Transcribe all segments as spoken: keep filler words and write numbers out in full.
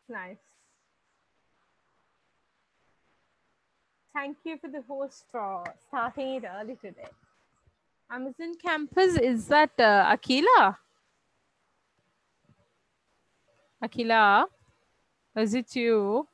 Nice. Thank you for the host for starting it early today. Amazon campus, is that uh, Akila? Akila, is it you?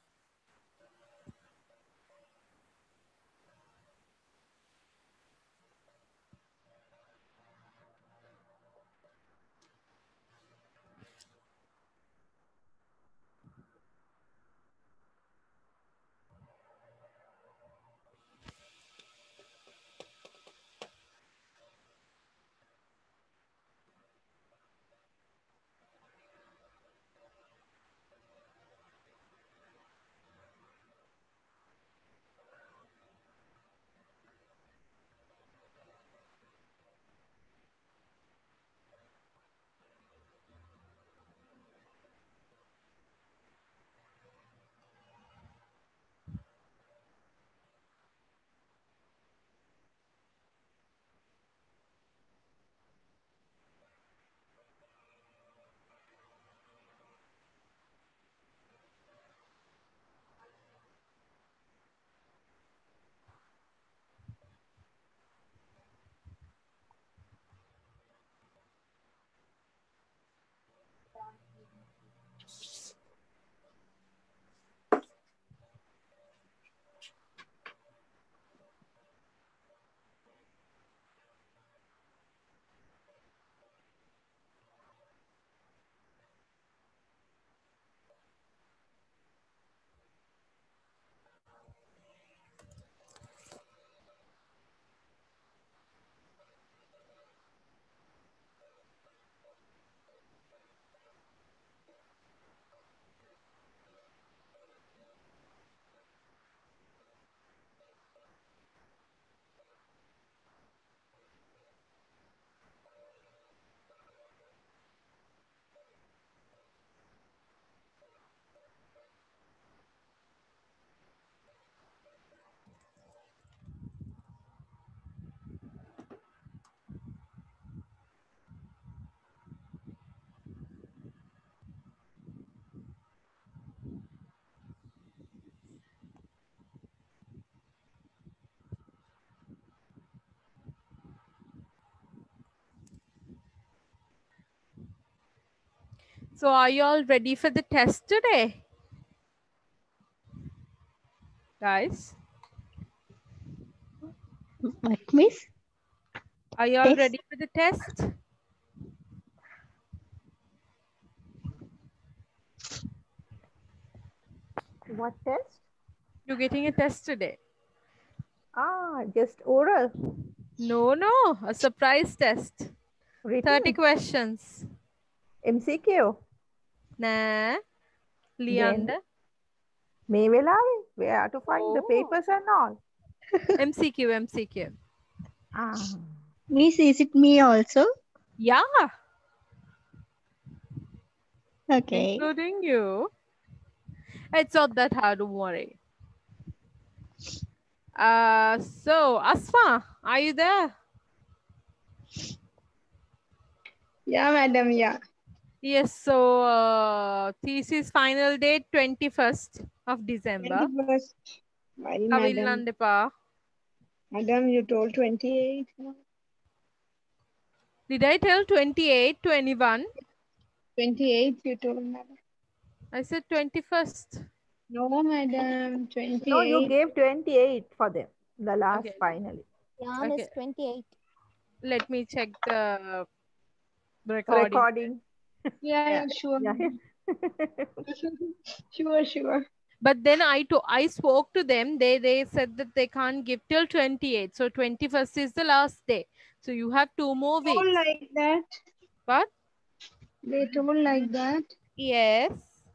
So are you all ready for the test today? Guys, What, miss? are you all Test? ready for the test? What test? You're getting a test today. Ah, just oral. No, no, a surprise test. Written. thirty questions. M C Q. Nah, Then Leander. මේ වෙලාවේ where to find the Oh. papers and all. M C Q, M C Q. Ah, Miss, is it me also? Yeah, Okay. including you. It's not that hard, don't worry. Uh, so, Asma, are you there? Yeah, madam. Yeah. Yes, so uh, thesis final date twenty-first of December. twenty-first. Why, Kavil madam? Nandepa. Madam, you told twenty-eight. Did I tell twenty-eight, twenty-one? twenty-eight, you told, madam. I said twenty-first. No, madam. twenty-eight. no, you gave twenty-eight for them. The last Okay. finally. Yeah, Okay. miss twenty-eight. Let me check the recording. Recording. Yeah, yeah, sure. Yeah. Sure, sure. But then I to I spoke to them. They they said that they can't give till twenty-eight. So twenty-first is the last day. So you have two more Told weeks. like that. What? They told like that. Yes.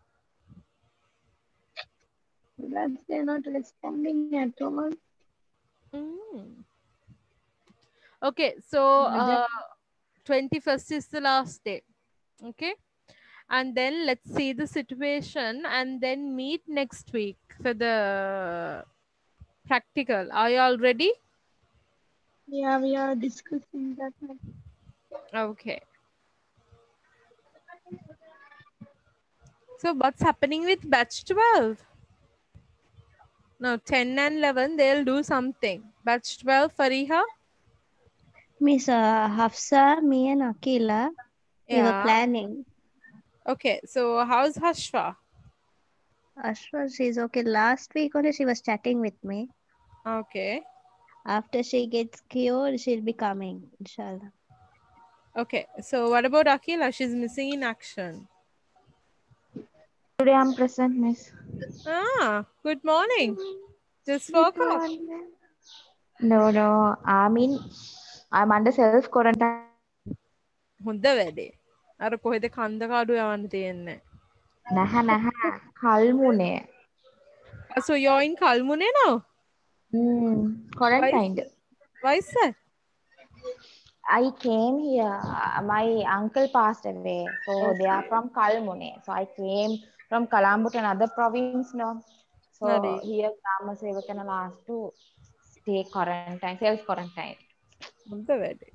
That's they're not responding at all. Mm. Okay, so Madam. uh, twenty-first is the last day. Okay. And then let's see the situation and then meet next week for the practical. Are you all ready? Yeah, we are discussing that. Okay. So what's happening with batch twelve? No, ten and eleven, they'll do something. Batch twelve, Fariha? Miss uh, Hafsa, me and Akila, we were Yeah. planning. Okay, so how's Hashfa? Ashwa, she's okay. Last week only she was chatting with me. Okay. After she gets cured, she'll be coming, inshallah. Okay, so what about Akila? She's missing in action. Today I'm present, miss. Ah, good morning. Just Good woke up. morning. No, no. I mean, I'm under self quarantine. හොඳ වැඩේ. අර කොහෙද කන්ද කාඩු යවන්න තියෙන්නේ. Naha, naha. Kalmune. So you're in Kalmune now? Hmm. Why, Quarantined. why is that? I came here. My uncle passed away. So they are from Kalmune. So I came from Colombo to another province now. So Hurry. here Grama Sevakana asked to stay quarantine, self quarantine. හොඳ වැඩේ.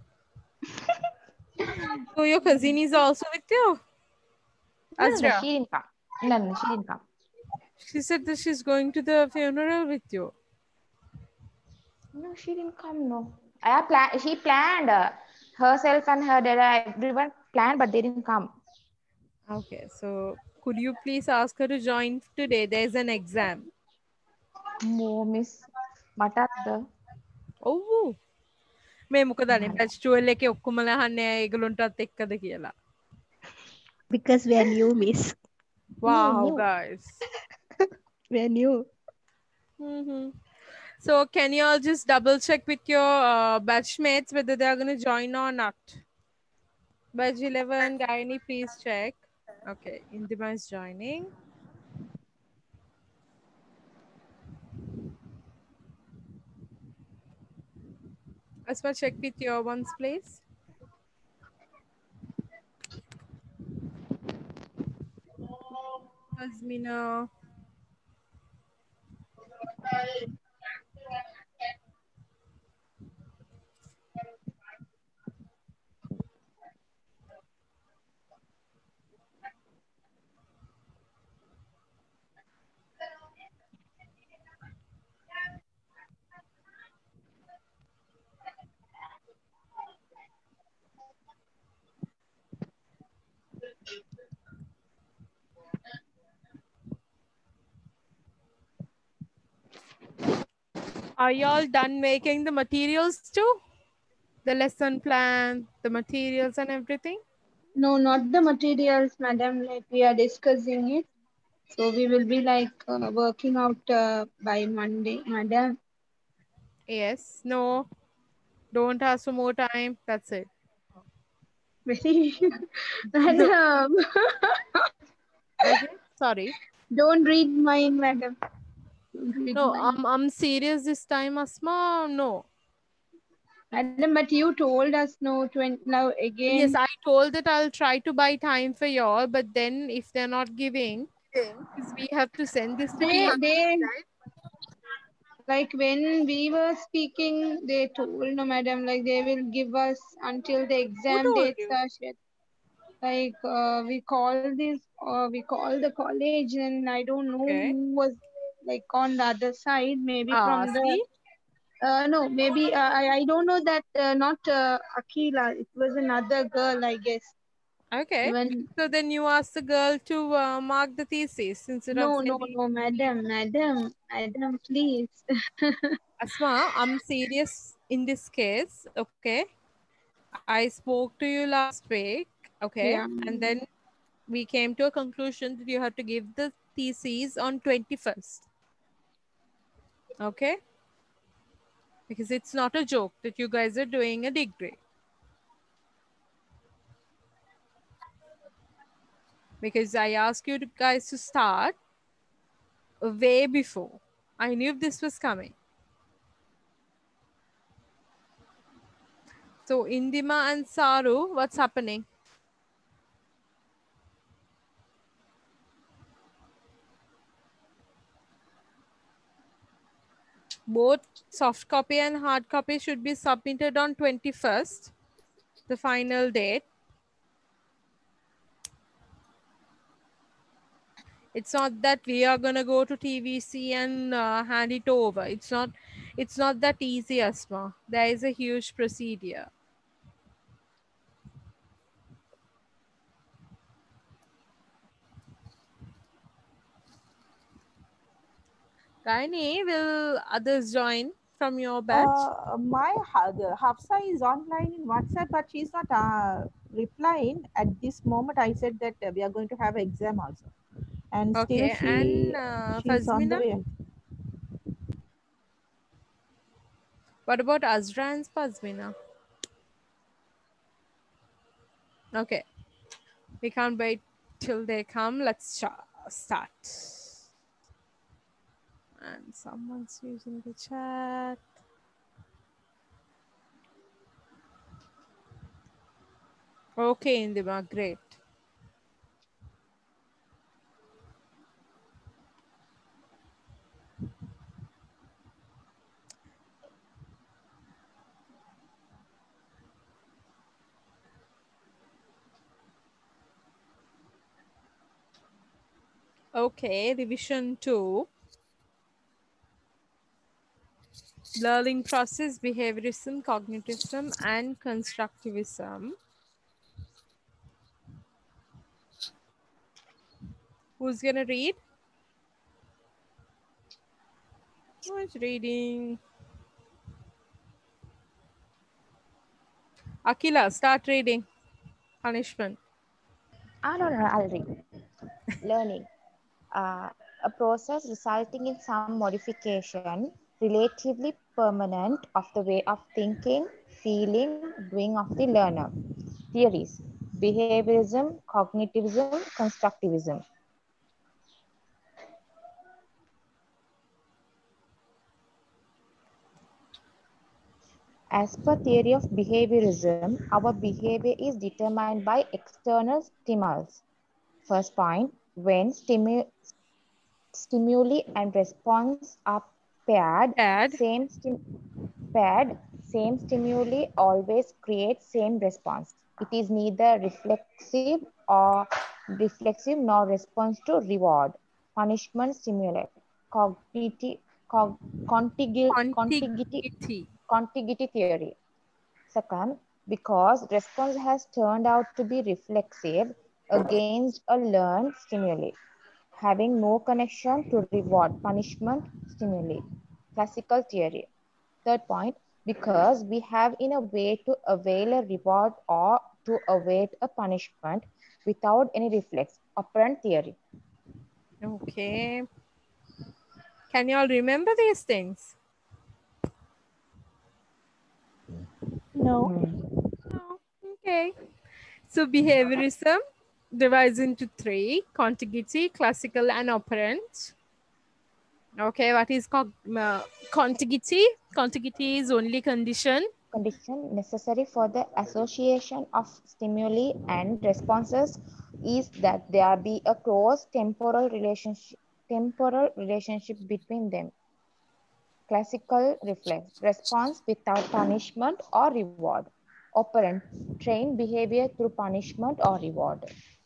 So your cousin is also with you? No, no, Azra. she didn't come. No, no, she didn't come. She said that she's going to the funeral with you. No, she didn't come. No, I plan. She planned uh, herself and her dad. Everyone planned, but they didn't come. Okay, so could you please ask her to join today? There's an exam. No, miss. Matadda. Oh. මේ මොකදනේ batch twelve එකේ ඔක්කොමලා අහන්නේ ඒගොල්ලන්ටත් එක්කද කියලා. Because we are new, miss. Wow, new. guys. We are new. Mm-hmm. So can you all just double check with your uh, batchmates whether they are going to join or not? Batch eleven, Gaini, please check. Okay, Indima is joining. Asma, check with your ones, please. Azmina. Are y'all done making the materials too? The lesson plan, the materials and everything? No, not the materials, madam. Like we are discussing it. So we will be like uh, working out uh, by Monday, madam. Yes. No. Don't ask for more time. That's it. Very, madam. Okay. Sorry. Don't read mine, madam. Don't read No, mine. I'm I'm serious this time, Asma. No. Madam, but you told us no. Twenty now again. Yes, I told that I'll try to buy time for y'all, but then if they're not giving, because we have to send this to They, T M, they, right? like when we were speaking, they told no, madam. Like they will give us until the Who exam told dates you? are set. Like uh, we call this, uh, we call the college, and I don't know Okay. who was like on the other side. Maybe Ah, from the see? uh, no, maybe uh, I I don't know that uh, not uh, Akila. It was another girl, I guess. Okay. Even So then you ask the girl to uh, mark the thesis instead of no, no, sending. no, madam, madam, madam, please. Asma, I'm serious in this case. Okay. I spoke to you last week. Okay. Yeah. And then we came to a conclusion that you have to give the thesis on twenty-first. Okay. Because it's not a joke that you guys are doing a degree. Because I asked you to guys to start way before. I knew this was coming. So Indima and Saru, what's happening? Both soft copy and hard copy should be submitted on twenty-first, the final date. It's not that we are gonna go to T V C and uh, hand it over. It's not. It's not that easy, Asma. There is a huge procedure. Kaini, will others join from your batch? Uh, my ha- the Hafsa is online in WhatsApp, but she's not uh, replying at this moment. I said that uh, we are going to have exam also, and still Okay, she and uh, she's on the Fazmina, way. what about Azra and Fazmina? Okay, we can't wait till they come. Let's ch- start. And someone's using the chat. Okay, Indima, great. Okay, revision two. Learning process, behaviorism, cognitivism, and constructivism. Who's gonna read? Who is reading? Akila, start reading. Punishment. Ah, no, no, no, I'll read. Learning. Uh, a process resulting in some modification, relatively permanent, of the way of thinking, feeling, doing of the learner. Theories: behaviorism, cognitivism, constructivism. As per theory of behaviorism, our behavior is determined by external stimulus. First point, when stimu stimuli and response are paired, Dad. same stim paired, same stimuli always create same response. It is neither reflexive or reflexive nor response to reward, punishment, stimuli. Cognitive, cog, contiguity, contiguity, Contiguity. contiguity theory. Second, because response has turned out to be reflexive against a learned stimuli, having no connection to reward, punishment, stimuli. Classical theory. Third point, because we have in a way to avail a reward or to await a punishment without any reflex. Operant theory. Okay. Can you all remember these things? No. Hmm. No. Okay. So behaviorism divides into three: contiguity, classical, and operant. Okay, what is cog- uh, contiguity? Contiguity is only condition. Condition necessary for the association of stimuli and responses is that there be a close temporal relationship temporal relationship between them. Classical reflex response without punishment or reward. Operant train behavior through punishment or reward.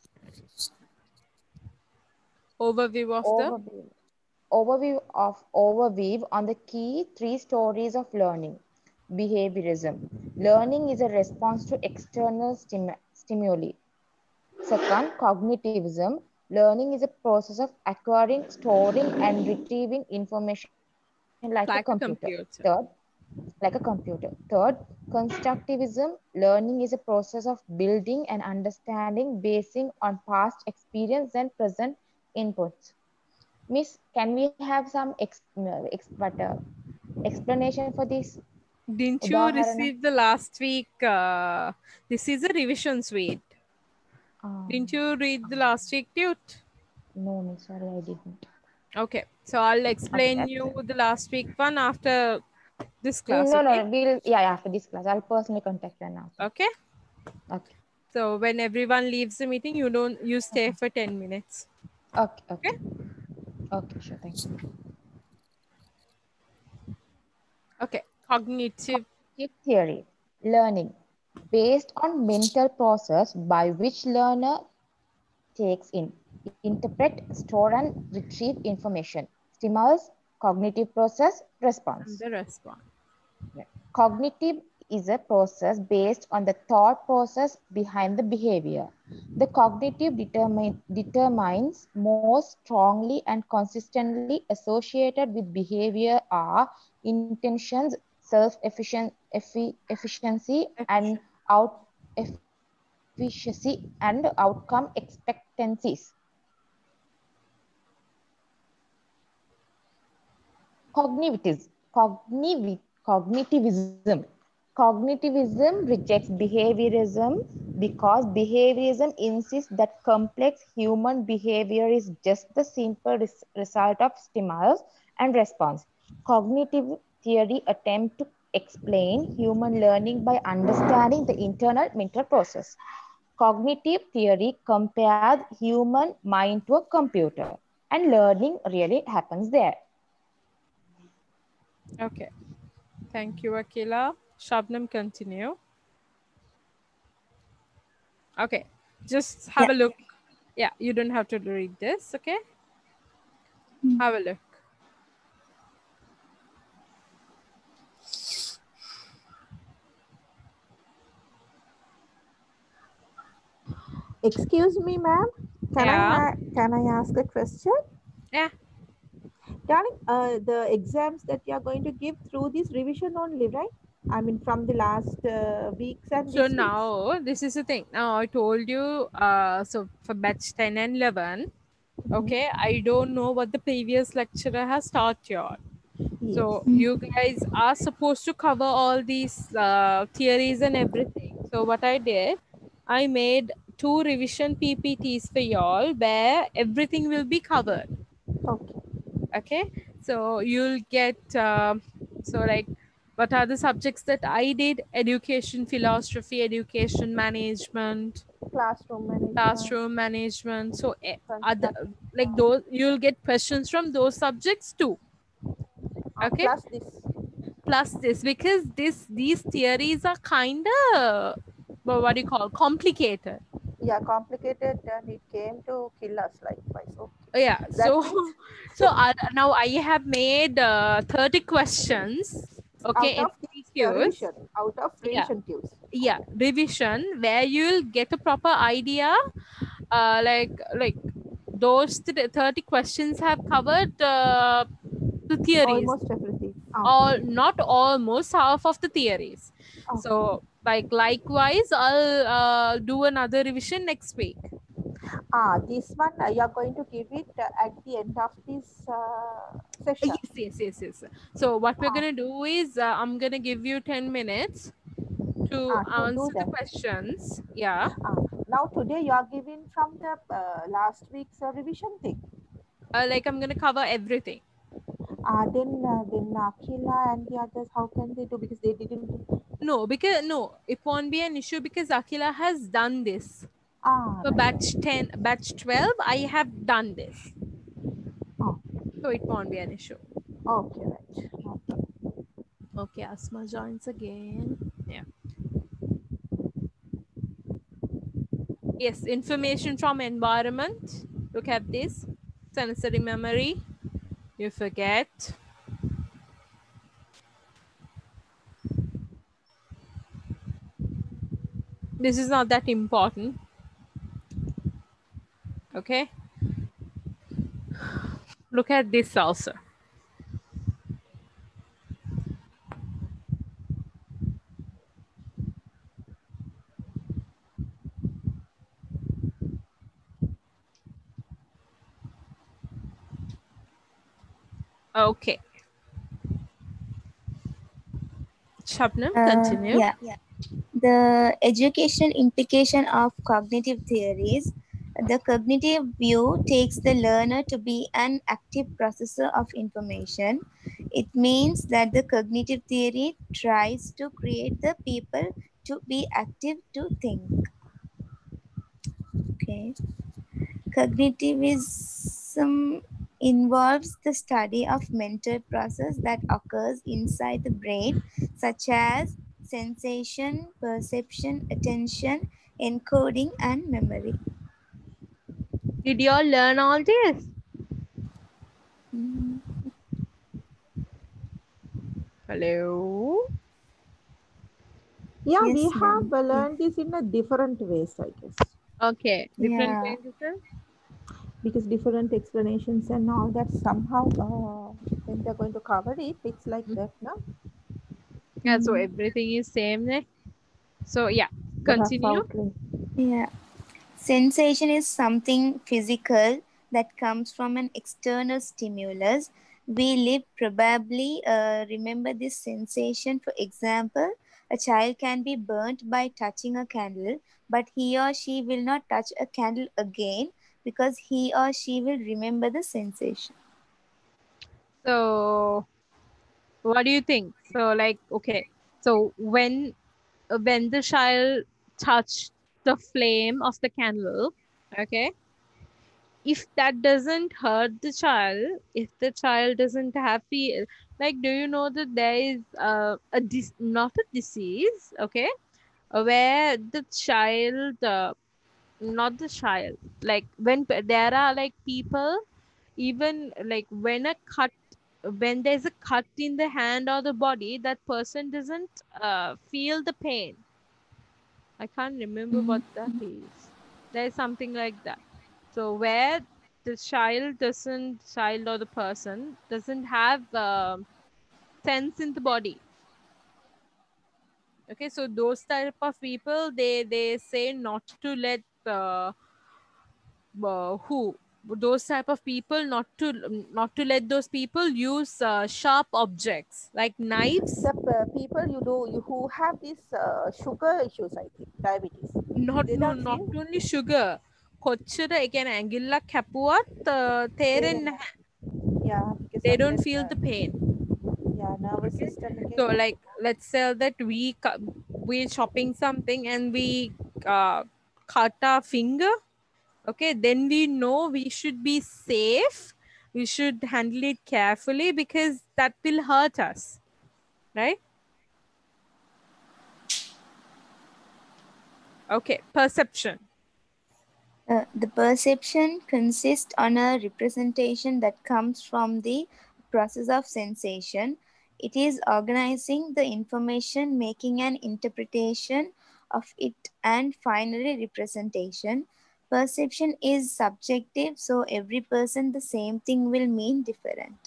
Overview of the Overview. Overview of overview on the key three stories of learning. Behaviorism. Learning is a response to external stim stimuli. Second, cognitivism. Learning is a process of acquiring, storing, and retrieving information like a computer. like a Third, computer. like a computer. Third, constructivism. Learning is a process of building and understanding basing on past experience and present inputs. Miss, can we have some ex, ex, but, uh, explanation for this? Didn't you Udaharana. receive the last week? Uh, this is a revision suite. Um, Didn't you read the last week, Tute? no, Miss, sorry, I didn't. Okay, so I'll Okay, explain that's you it. the last week one after this Mm, class, No, no, okay? no. We'll, yeah, yeah, after this class, I'll personally contact you now. Okay. Okay, So when everyone leaves the meeting, you don't you stay for ten minutes. okay, Okay. okay. Okay, sure, thank you. Okay. Cognitive. Cognitive theory, learning, based on mental process by which learner takes in interpret, store and retrieve information. Stimulus, cognitive process, response. And the response. Yeah. Cognitive is a process based on the thought process behind the behavior. The cognitive determine, determines most strongly and consistently associated with behavior are intentions, self-efficiency, efficiency, and out efficiency and outcome expectancies. Cognitivism, cogniv cognitivism. Cognitivism rejects behaviorism because behaviorism insists that complex human behavior is just the simple res result of stimulus and response. Cognitive theory attempts to explain human learning by understanding the internal mental process. Cognitive theory compares human mind to a computer, and learning really happens there. Okay. Thank you, Akila. Shabnam, continue. Okay. Just have Yeah. a look. Yeah, you don't have to read this, okay? Mm. Have a look. Excuse me, ma'am. Can Yeah. I ha- can I ask a question? Yeah. Darling, uh, the exams that you are going to give through this revision only, right? I mean, from the last uh, weeks and So this week. now this is the thing. Now I told you, uh, so for batch ten and eleven, okay, I don't know what the previous lecturer has taught you all. Yes. So you guys are supposed to cover all these uh, theories and everything. So what I did, I made two revision P P Ts for y'all where everything will be covered. Okay. Okay, so you'll get um, so like what are the subjects that I did: education philosophy, education management, Classroom management. classroom management. So eh, other construction, like those, you'll get questions from those subjects too. uh, Okay, plus this. plus this, because this these theories are kind of what do you call complicated. Yeah, complicated, and it came to kill us likewise. Okay. Yeah, That so means so uh, now I have made uh, thirty questions, okay, out in of this uh, Q S. revision, out of Yeah, revision cues. yeah, revision where you'll get a proper idea, uh like like those th- thirty questions have covered uh, the theories, Almost everything. Ah, all not almost half of the theories. okay. So like likewise I'll uh, do another revision next week. Ah, this one uh, you are going to give it uh, at the end of this uh, session. Yes, yes, yes, yes. So what we're Ah, gonna do is uh, I'm gonna give you ten minutes to ah, to do answer the that. questions. Yeah. Ah, now today you are giving from the uh, last week's uh, revision thing. Uh, like I'm gonna cover everything. Ah, then uh, then Akila and the others, how can they do, because they didn't. No, because no, it won't be an issue because Akila has done this. Ah, For right. batch ten, batch twelve, I have done this. Oh, So it won't be an issue. okay, right. Okay. Okay, Asma joins again. Yeah. Yes, information from environment. Look at this. Sensory memory. You forget. This is not that important. Okay. Look at this also. Okay. Shabnam, Uh, continue. yeah. The educational implication of cognitive theories. The cognitive view takes the learner to be an active processor of information. It means that the cognitive theory tries to create the people to be active to think. Okay. Cognitivism involves the study of mental process that occurs inside the brain, such as sensation, perception, attention, encoding, and memory. Did you all learn all this? Mm, Hello? Yeah, we yes, have ma'am. uh, Yes. learned this in a different ways, I guess, Okay, different Yeah. ways, sir? because different explanations and all that somehow uh, when they're going to cover it, it's like Mm. that, no? Yeah, so Mm, everything is same, ne? So yeah, Rough continue. outline. yeah. Sensation is something physical that comes from an external stimulus. We live probably uh, remember this sensation. For example, a child can be burnt by touching a candle, but he or she will not touch a candle again because he or she will remember the sensation. So what do you think? So like, okay, so when uh, when the child touched the flame of the candle, okay, if that doesn't hurt the child, if the child doesn't have feel, like, do you know that there is uh, a dis- not a disease, okay, uh, where the child uh, not the child, like when p- there are like people, even like when a cut, when there's a cut in the hand or the body, that person doesn't uh, feel the pain. I can't remember Mm, what that is. There's something like that. So where the child doesn't, child or the person doesn't have um sense in the body. Okay, so those type of people, they they say not to let uh, uh, who those type of people, not to not to let those people use uh, sharp objects like knives. The uh, people you do you who have this uh, sugar issues, I think, diabetes, Not they no, don't not feel. only sugar, කොච්චර ඒ කියන්නේ ඇඟිල්ලක් කැපුවත් uh, They තේරෙන්නේ don't, නැහැ. yeah, because They of don't that, feel uh, the pain. yeah, nervous Okay, system so again. like let's say that we cu- we're chopping something and we uh, cut our finger. Okay, then we know we should be safe, we should handle it carefully because that will hurt us, right? Okay, perception. Uh, the perception consists on a representation that comes from the process of sensation. It is organizing the information, making an interpretation of it, and finally representation. Perception is subjective, so every person the same thing will mean different.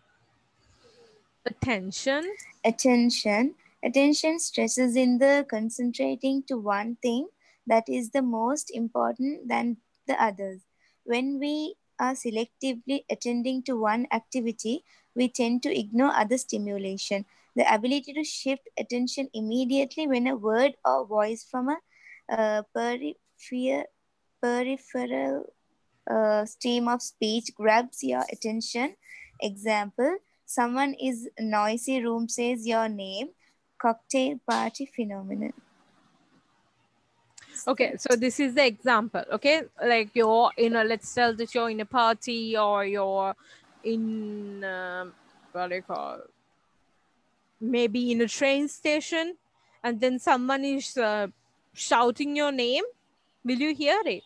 Attention. Attention. Attention stresses in the concentrating to one thing that is the most important than the others. When we are selectively attending to one activity, we tend to ignore other stimulation. The ability to shift attention immediately when a word or voice from a uh, peripher- peripheral uh, stream of speech grabs your attention. Example, someone is noisy room says your name. Cocktail party phenomenon. Okay, so this is the example. Okay, like you're in a, let's tell that you're in a party or you're in um, what do you call, maybe in a train station, and then someone is uh, shouting your name. Will you hear it?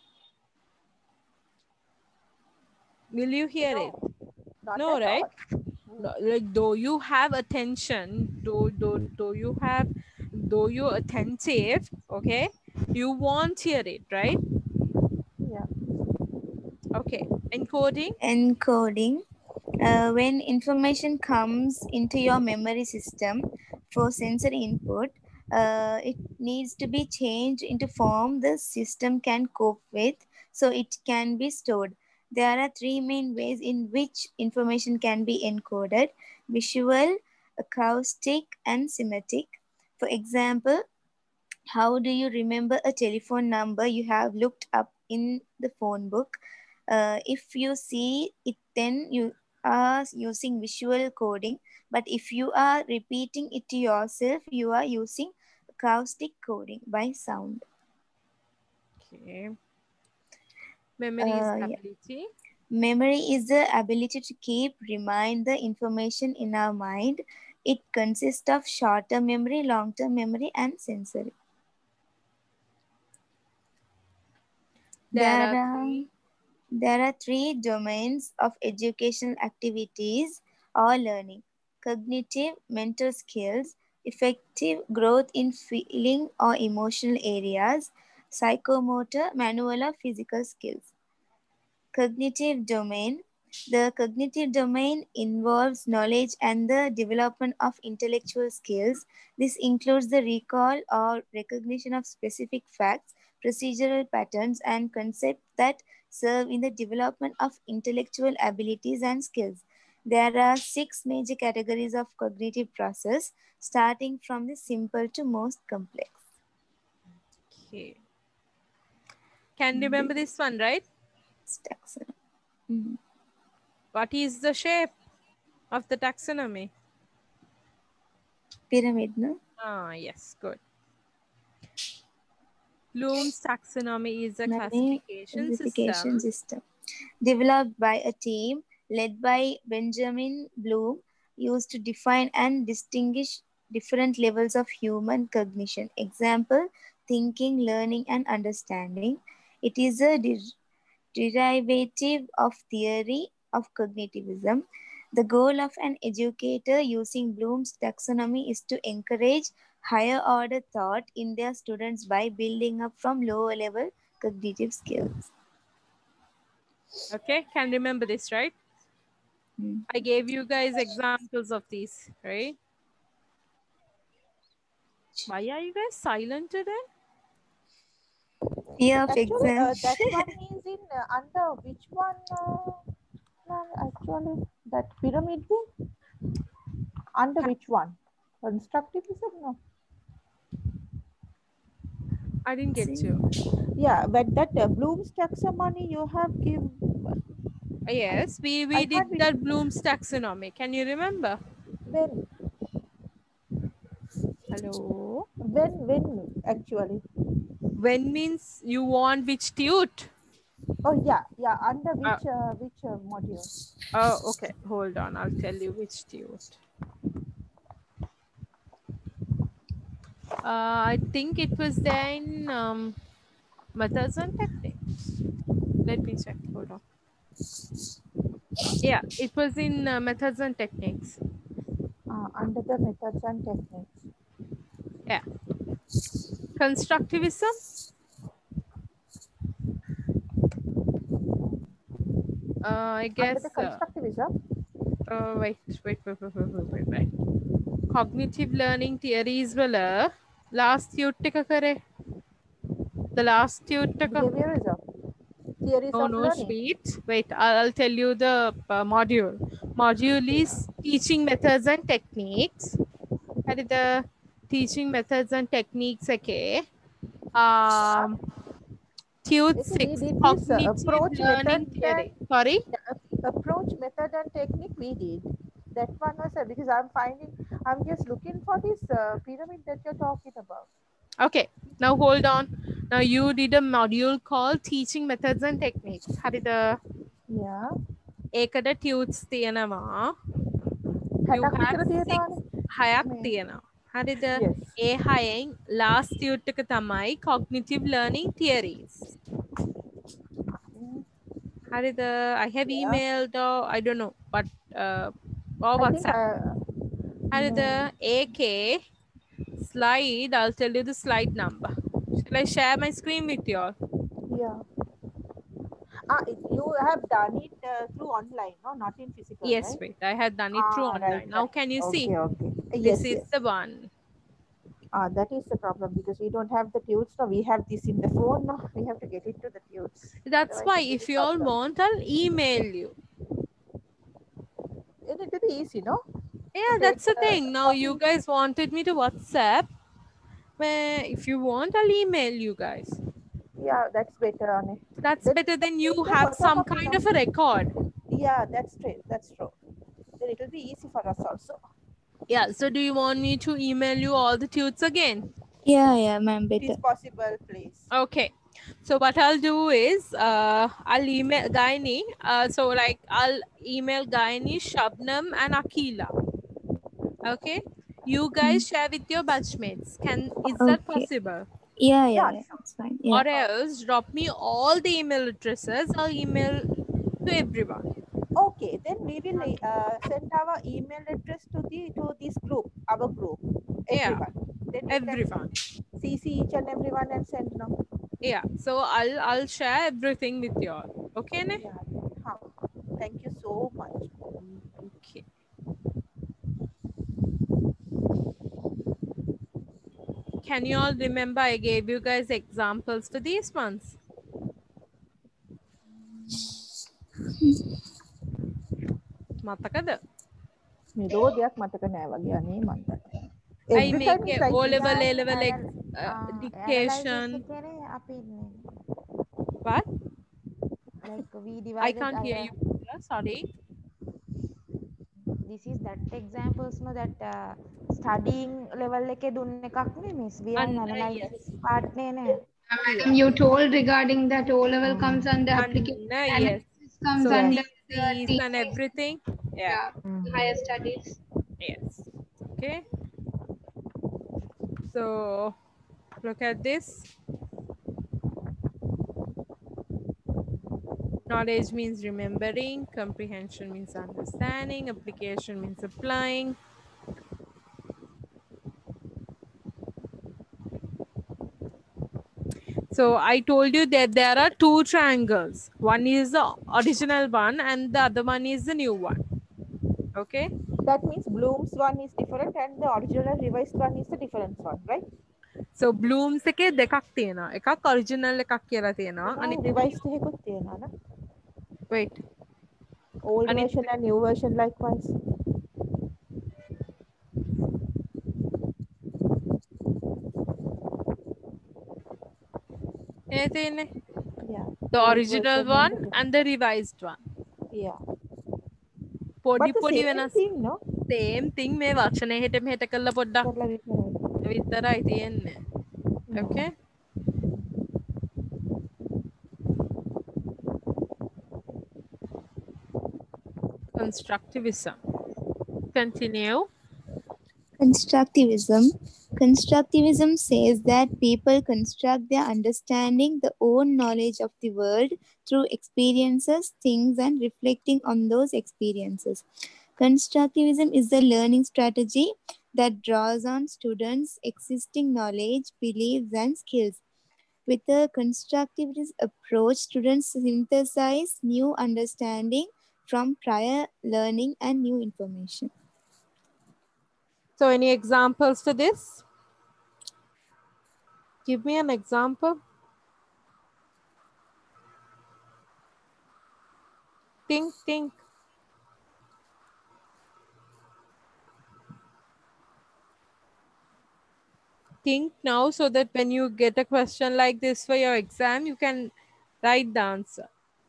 Will you hear it? No, not No, at right? all. No, like though you have attention, though though though you have, though you're attentive, okay, you won't hear it, right? Yeah. Okay, encoding. Encoding. Uh, when information comes into your memory system for sensory input, uh, it needs to be changed into form the system can cope with so it can be stored. There are three main ways in which information can be encoded: visual, acoustic, and semantic. For example, how do you remember a telephone number you have looked up in the phone book? Uh, if you see it, then you are using visual coding. But if you are repeating it to yourself, you are using acoustic coding by sound. Okay. Memory is Uh, yeah. ability. Memory is the ability to keep, remind the information in our mind. It consists of short-term memory, long-term memory, and sensory. There There are are three. There are three domains of educational activities or learning: cognitive, mental skills, effective growth in feeling or emotional areas, psychomotor, manual or physical skills. Cognitive domain. The cognitive domain involves knowledge and the development of intellectual skills. This includes the recall or recognition of specific facts, procedural patterns, and concepts that serve in the development of intellectual abilities and skills. There are six major categories of cognitive process, starting from the simple to most complex. Okay. Can you remember this one, right? Taxonomy. Mhm. What is the shape of the taxonomy? Pyramid, no? Ah, yes, good. Bloom's taxonomy is a Name classification classification system. system developed by a team led by Benjamin Bloom, used to define and distinguish different levels of human cognition. Example: thinking, learning, and understanding. It is a de- derivative of theory of cognitivism. The goal of an educator using Bloom's taxonomy is to encourage higher order thought in their students by building up from lower level cognitive skills. Okay, can remember this, right? Mm. I gave you guys examples of these, right? Why are you guys silent today? Fear of Actually, exam. uh, that one is in uh, under which one? Uh, no, actually, that pyramid thing under which one? Constructivism? No. I didn't get See? you. Yeah, but that uh, Bloom's taxonomy you have give. Yes, we, we I did had it that Bloom's taxonomy. Can you remember? when Hello? when when actually. When means you want which tute? Oh yeah, yeah. Under Uh, which uh, which uh, module? oh, okay. Hold on. I'll tell you which tute. Uh, I think it was there in um, methods and techniques. Let me check. Hold on. Yeah, it was in uh, methods and techniques. Uh, under the methods and techniques. Yeah. Constructivism. Uh, I Under guess. the Uh, constructivism. uh, wait, wait, wait, wait, wait, wait, wait, wait. Cognitive learning theories wala last tute ka kare. The last tute ka. Behaviorism. Theories No, of no, learning. sweet. Wait, I'll, I'll tell you the uh, module. Module is teaching methods and techniques. That is the teaching methods and techniques. Okay. Um, Tute Okay, we six, did this uh, cognitive approach method learning and theory. Sorry. yeah, ap- approach method and technique we did. That one was uh, because I'm finding I'm just looking for this uh, pyramid that you're talking about. Okay. Now hold on. Now you did a module called teaching methods and techniques. Hari the Yeah. ekada tutes තියනවා. You Hatak have විතර six තියෙනවානේ. හයක් මේ. තියෙනවා. හරිද? Yes. ඒ හයෙන් last tute එක තමයි cognitive learning theories. හරිද? I have Yeah. emailed or I don't know but uh, or I think WhatsApp. uh, හරිද? no. ඒකේ slide, I'll tell you the slide number. Shall I share my screen with you all? Yeah. Ah, it- you have done it uh, through online, no, not in physical, Yes, right? wait. I had done it through Ah, right, online. Now right. can you see? Okay, okay. This Yes, is yes. the one. Ah, that is the problem because we don't have the tubes. No, we have this in the phone. No, we have to get it to the tubes. That's Otherwise, why it will if be you all problem. want, I'll email you. And it will be easy, no? Yeah, To take that's the uh, thing. Now you copy. guys wanted me to WhatsApp. Where if you want, I'll email you guys. Yeah, that's better on it. That's Then better than you take the have some photocopy, kind no? of a record. Yeah, that's true. That's true. Then it will be easy for us also. Yeah, so do you want me to email you all the tunes again? Yeah, yeah, ma'am, It is better. possible, please. Okay. So what I'll do is uh, I'll email Gaini. Uh, so like I'll email Gaini, Shabnam and Akila. Okay. You guys share with your batchmates. Can is that Okay. possible? Yeah, yeah, Yeah, yeah. sure. It's fine. Yeah. Or else drop me all the email addresses. I'll email to everyone. Okay, then we will uh, send our email address to the to this group, our group, Yeah, everyone. Then we everyone. can C C each and everyone and send now. Yeah, so I'll I'll share everything with you all. Okay, ne? Yeah. Huh. Thank you so much. Okay. Can you all remember I gave you guys examples for these ones? Matakada? නිරෝධයක් මතක නෑ වගේ අනේ මන්ද. I Every make time a it's like O this. level, A Design level ex, anal uh, uh, analysis dictation. එකනේ අපි ඉන්නේ. What? Like we I divided can't hear our you. Sorry. this is that examples no that uh, studying level එකේ දුන්න එකක් නේ miss. We are in And uh, analysis yes. part නේ නේ. Madam, you told regarding that O level comes under application. And uh, yes. Analysis comes So under the thesis and thesis. everything. Yeah. Yeah, higher studies. Yes. Okay. So look at this. Knowledge means remembering, comprehension means understanding, application means applying. So I told you that there are two triangles. One is the original one and the other one is the new one. Okay. That means Bloom's one is different and the original revised one is the different one, right? So Bloom's එකේ දෙකක් තියෙනවා. එකක් original එකක් කියලා තියෙනවා. Oh, අනිත් revised එකකුත් තියෙනවා නේ. wait. Old අනිත් version and new version likewise. ඒ තියෙන්නේ. Yeah. The Old original version one and the- and the revised one. Yeah. පොඩි But the පොඩි same වෙනස්. thing, no? Same thing මේ වචනේ හිට මෙහෙට කරලා පොඩ්ඩක් කරලා විතරයි. විතරයි තියෙන්නේ. Okay. Constructivism. Continue. Constructivism. Constructivism says that people construct their understanding, their own knowledge of the world through experiences, things, and reflecting on those experiences. Constructivism is the learning strategy that draws on students' existing knowledge, beliefs, and skills. With a constructivist approach, students synthesize new understanding from prior learning and new information. So any examples for this? Give me an example. Think, think. Think now so that when you get a question like this for your exam, you can write the answer.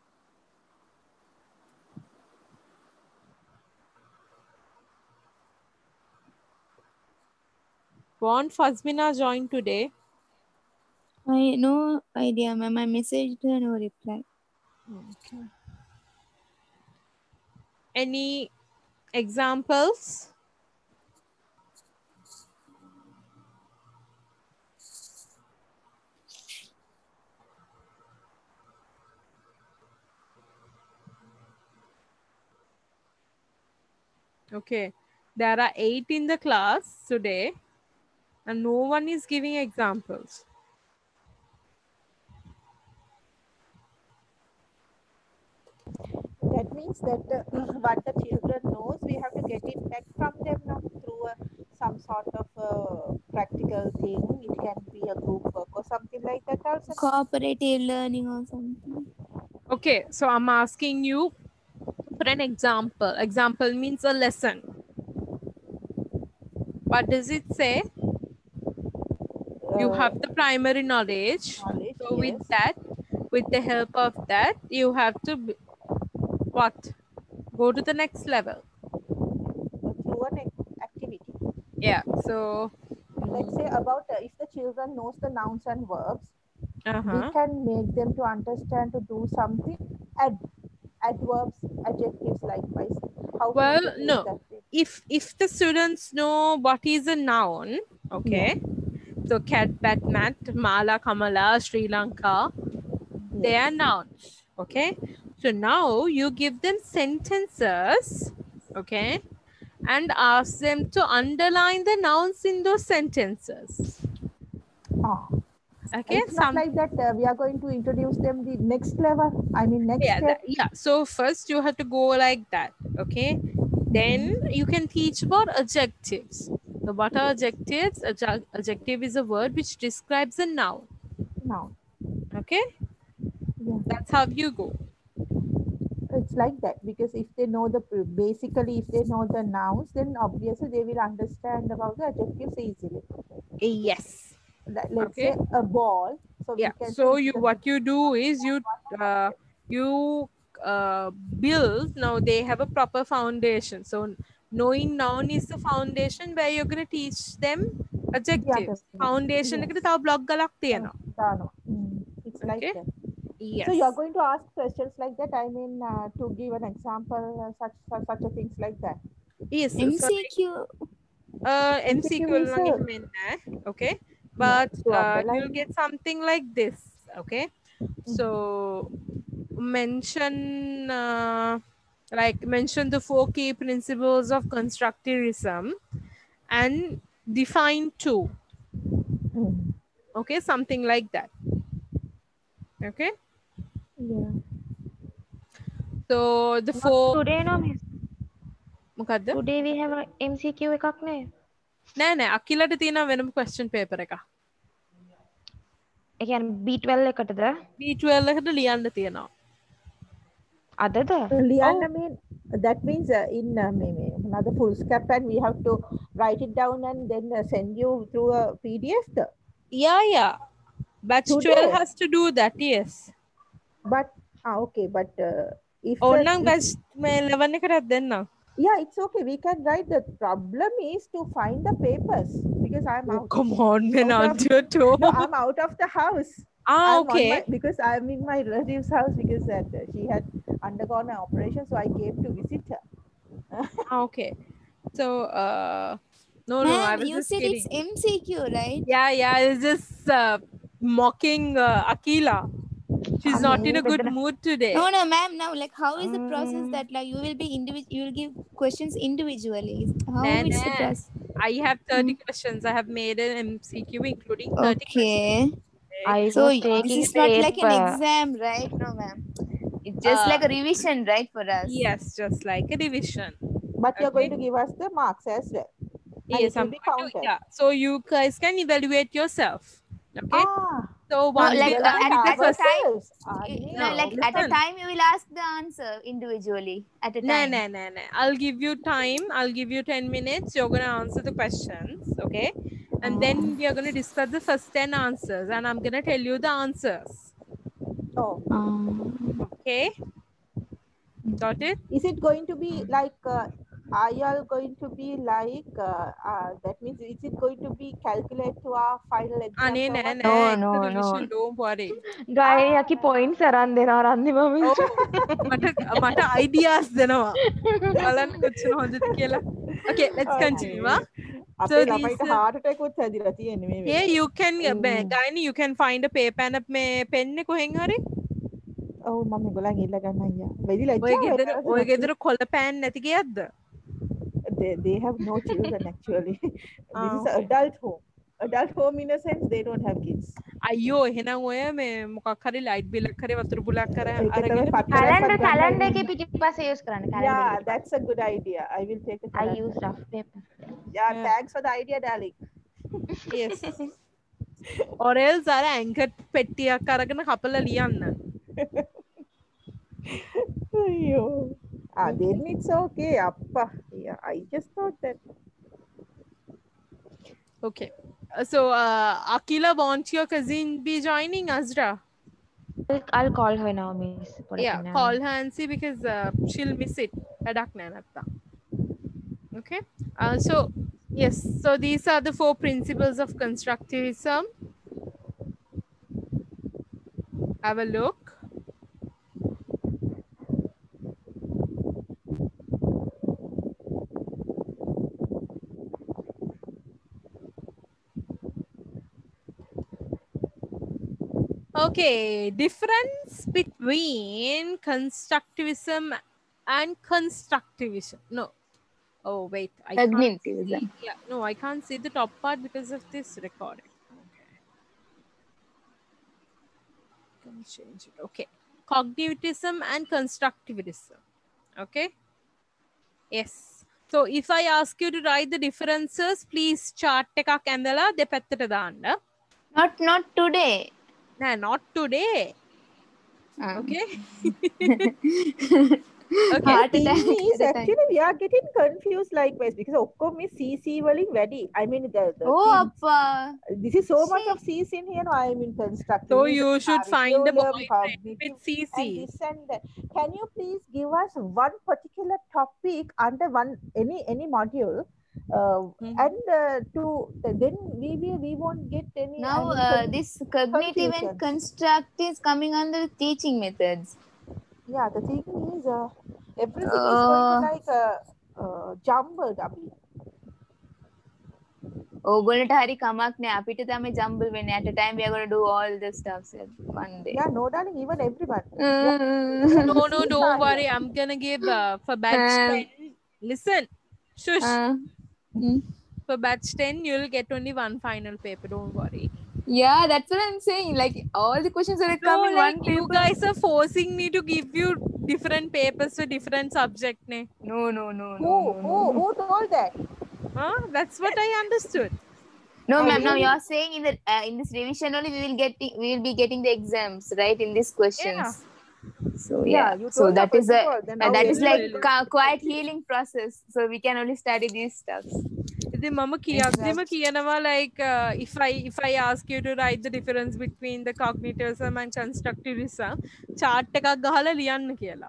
Won't Fazmina join today? I no idea, ma'am. I messaged her, no reply. Okay. Any examples? Okay. There are eight in the class today and no one is giving examples. That means that uh, what the children knows, we have to get it back from them now through a, some sort of uh, practical thing. It can be a group work or something like that also. Cooperative learning or something. Okay, so I'm asking you for an example. Example means a lesson. What does it say? You Uh, have the primary knowledge. knowledge, So with yes. that, with the help of that, you have to b- what? Go to the next level. Through an ac- activity. Yeah. So Let's say about uh, if the children knows the nouns and verbs, uh-huh. we can make them to understand to do something. Add adverbs, adjectives likewise. How Well, to introduce no. that way. If if the students know what is a noun, okay. So cat, bat, mat, Mala, Kamala, Sri Lanka, they are nouns. Okay. So now you give them sentences. Okay. And ask them to underline the nouns in those sentences. Ah. Okay. It's not Some, like that uh, we are going to introduce them the next level. I mean, next yeah, step. that, yeah. So first you have to go like that. Okay. Then you can teach about adjectives. So what are adjectives? Adjec- Adjective is a word which describes a noun. Now, Okay. yeah, That's how you go. it's like that because if they know the basically if they know the nouns, then obviously they will understand about the adjectives easily. Yes. Like, let's Okay. say a ball. So Yeah. we can So say you, it's a, what you do is you, uh, you uh, build. Now they have a proper foundation. So knowing noun is the foundation where you're gonna teach them adjectives. Foundation එකට තව block ගලක් තියෙනවා. Mm, it's like Okay. that. Yes. So you are going to ask questions like that. I mean, uh, to give an example, uh, such, such such a things like that. Yes. So M C Q. uh, M C Q M C Q is lang a- එහෙම එන්නේ. Okay. Yeah, But to uh, underline. you'll get something like this. Okay. So mention uh, like mention the four key principles of constructivism and define two. Mm. Okay, something like that. Okay. Yeah. So the four Today no miss. මොකද්ද? Today we have a M C Q එකක් නේ. නෑ නෑ අකිලට තියෙනවා වෙනම question paper එකක්. ඒ කියන්නේ B twelve එකටද? B twelve එකට ලියන්න තියෙනවා. අදද? Liana mean that means uh, in uh, may- may- another full scap and we have to write it down and then uh, send you through a P D F. The, Yeah, yeah. Batch Today? twelve has to do that, yes. but ah okay, but uh, if the, ඕනනම් if- batch මේ eleven එකටත් දෙන්නම්. yeah, it's okay. We can write. The problem is to find the papers because I'm Oh, out. come on, man, Out aren't of- you too? No, I'm out of the house. Ah, I'm on okay. my, because I'm in my relative's house because that uh, she had undergone an operation, so I came to visit her. Ah, okay. So, uh, no, no, I Ma'am, was you just said kidding. it's M C Q, right? Yeah, yeah, I was just uh, mocking uh, Akila. She's not in a good mood today. No, no, ma'am. Now, like, how is the process Mm. that like you will be individual? You will give questions individually. How Nah, is the nah. process? I have thirty questions. I have made an M C Q including thirty questions. Okay. I So was this taking is not like an paper. exam, right? No, ma'am. It's just Uh, like a revision, right, for us. Yes, just like a division. But you're going Okay. to give us the marks as well. And Yes, it will I'm be going to, counted. yeah. So you guys can evaluate yourself. Okay. Ah, So No, one like will uh, I'll at, give the at a first. time, Ah, you yeah. know, No, like at a listen. time you will ask the answer individually at a Nah, time. nah, nah, nah. I'll give you time. I'll give you ten minutes. You're going to answer the questions. Okay. And then we are going to discuss the first ten answers. And I'm going to tell you the answers. Oh, Um, Okay. Got it? is it going to be like? Uh, are you all going to be like? Uh, uh, that means is it going to be calculated to our final exam? Ah, nah, nah, or what? nah. No, It's no, a no. revision. Don't worry. ගායනි යකි points අරන් දෙනවා රන්දිමම. Oh, මට මට ideas දෙනවා. බලන්න කොච්චර හොඳද කියලා. Okay, let's continue. ah. So අපේ these ළමයිට are- heart attack උත් හැදිලා තියෙන්නේ මේ Here වෙලාවේ. you can Mm. Gaini, you can find a paper and a me pen එක කොහෙන් හරි. ඔව් මම ඒගොල්ලන් ඉල්ල ගන්න අයියා. වෙදි ලැජ්ජාව ඔය ගෙදර වෙනවා. ඔය ගෙදර කොළ පෑන් නැති ගියක්ද? they, they have no children actually. This is Ah, an adult home. Adult home in a sense they don't have kids. අයියෝ එහෙනම් ඔය මේ මොකක් හරි ලයිට් බිල් එකක් හරි වතුර බුලක් කර ඒක තමයි අරගෙන පත්තරයක් කැලෙන්ඩර් පත් කැලෙන්ඩර් ගන්න. එකේ පිටිපස්සේ use කරන්න Yeah, calendar. that's a good idea. I will take a I calendar. use rough paper. Yeah, Yeah. thanks for the idea, darling. yes. or else අර ඇන්කර් පෙට්ටියක් අරගෙන කපලා ලියන්න. Ayyo. Ah, then it's okay. Appa. Yeah, I just thought that. Okay. Uh, So uh, Akila, won't your cousin be joining Azra? I'll, I'll call her now, miss. Yeah, call her and see because uh, she'll miss it. වැඩක් නෑ නැත්තම්. Okay. Uh, so yes, so these are the four principles of constructivism. Have a look. Okay, difference between constructivism and constructivism. No. Oh wait, I can't see. Cognitivism. Yeah, no, I can't see the top part because of this recording. Okay. Can change it. Okay. Cognitivism and constructivism. Okay. Yes. So if I ask you to write the differences, please chart එකක් ඇඳලා දෙපැත්තට දාන්න. Not not today. Nah, not today. Ah. Okay. The Heart thing attack is, at a time. actually, we are getting confused likewise because ඔක්කොම මේ C C වලින් වැඩි. I mean, the, the Oh, things- appa. this is so much of C's in here. No, I mean, constructive. So you should find a curriculum, boyfriend cognitive, with C and C. this and that. Can you please give us one particular topic under one any any module? Uh, Mhm. And uh, to then we will we won't get any. I Now mean, uh, con- this cognitive confusion. and construct is coming under teaching methods. Yeah, the thing is, uh, everything is going to Oh. like uh, uh, jumbled. අපි. ඕගොල්ලන්ට හරි කමක් නෑ අපිට තමයි ජම්බල් වෙන්නේ at a time we are going to do all the stuff one day. Yeah, no, darling, even everyone. Mm. No, no, don't worry. I'm gonna give uh, for batch Um, ten. Listen, shush. Uh, mm. For batch ten, you'll get only one final paper. Don't worry. Yeah, that's what I'm saying. Like all the questions are No, coming like one you paper. guys are forcing me to give you different papers for different subject. Ne? No, no, no, Who, no, no, who, no. who told that? Huh? That's what I understood. No, Oh, ma'am. Now really? you're saying in the uh, in this revision only we will get we will be getting the exams right in these questions. So Yeah, yeah, you so told that that is a first of all, then uh, now that is like everybody- ca- quite healing process. So we can only study these stuffs. ඉතින් මම කියද්දිම කියනවා like uh, if I if I ask you to write the difference between the cognitivism and constructivism chart එකක් ගහලා ලියන්න කියලා.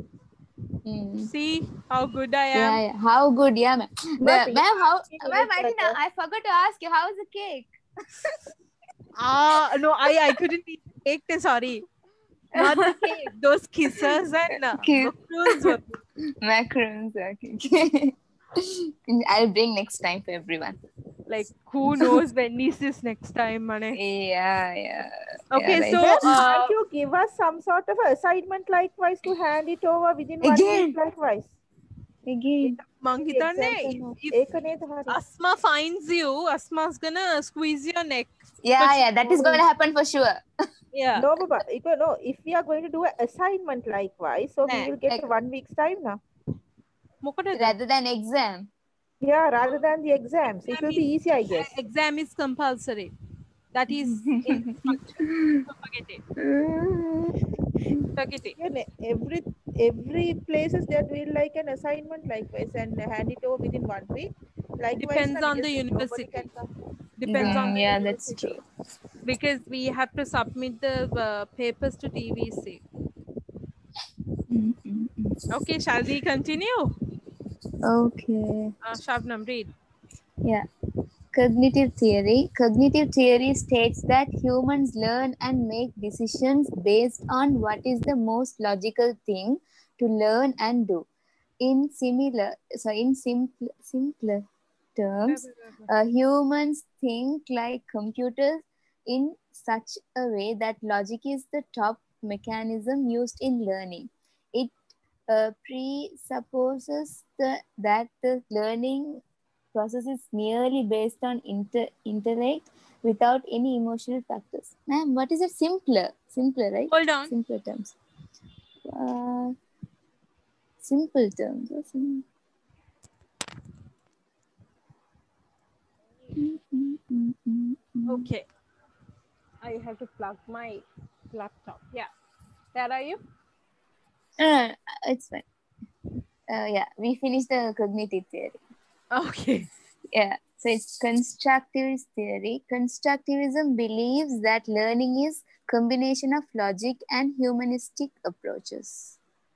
Mm. See how good I am. Yeah, yeah. How good, yeah, ma'am. The, But ma'am, how, you ma'am, I look didn't. better. I forgot to ask you. How's the cake? Ah, no, I I couldn't eat cake. te, Sorry, not the cake. Those kisses and uh, Kiss. macaroons were Macarons. Okay. I'll bring next time for everyone. like who knows when is this next time, mane. Yeah, yeah. Okay, yeah, right. so Then uh, can't you give us some sort of assignment likewise to hand it over within one Again? week likewise? Again. මං Exams හිතන්නේ and all. if ඒක නේද හරි? Asma finds you, Asma's gonna squeeze your neck. Yeah, For yeah. That is going to happen for sure. Yeah. No, Baba, if, no, if we are going to do an assignment likewise, so Nah, we will get like- one week's time now. මොකටද? Rather than exam. Yeah, rather than the exams. It will be easy, I guess. Exam is compulsory. That is in structure. So forget it. Forget it. Yeah, ne- every every places that will like an assignment likewise and hand it over within one week. Likewise, Depends na, on the because nobody university. can come. Depends on Mm, the yeah, that's university. true. Because we have to submit the uh, papers to T V C. Mm, mm, mm. Okay, shall we continue? Okay. Uh, Shabnam, read. Yeah. Cognitive theory. Cognitive theory states that humans learn and make decisions based on what is the most logical thing to learn and do. In similar, so in simple, simpler terms, uh, humans think like computers in such a way that logic is the top mechanism used in learning. It uh, presupposes the, that the learning process is merely based on inter- intellect without any emotional factors. Ma'am, what is it? Simpler. Simpler, right? Hold on. Simpler terms. Uh, simple terms. or sim- Mm, mm, mm, mm, mm. Okay. I have to plug my laptop. Yeah. Where are you? No, no, no, it's fine. Uh, yeah, we finished the cognitive theory. Okay. Yeah, so it's constructivist theory. Constructivism believes that learning is combination of logic and humanistic approaches.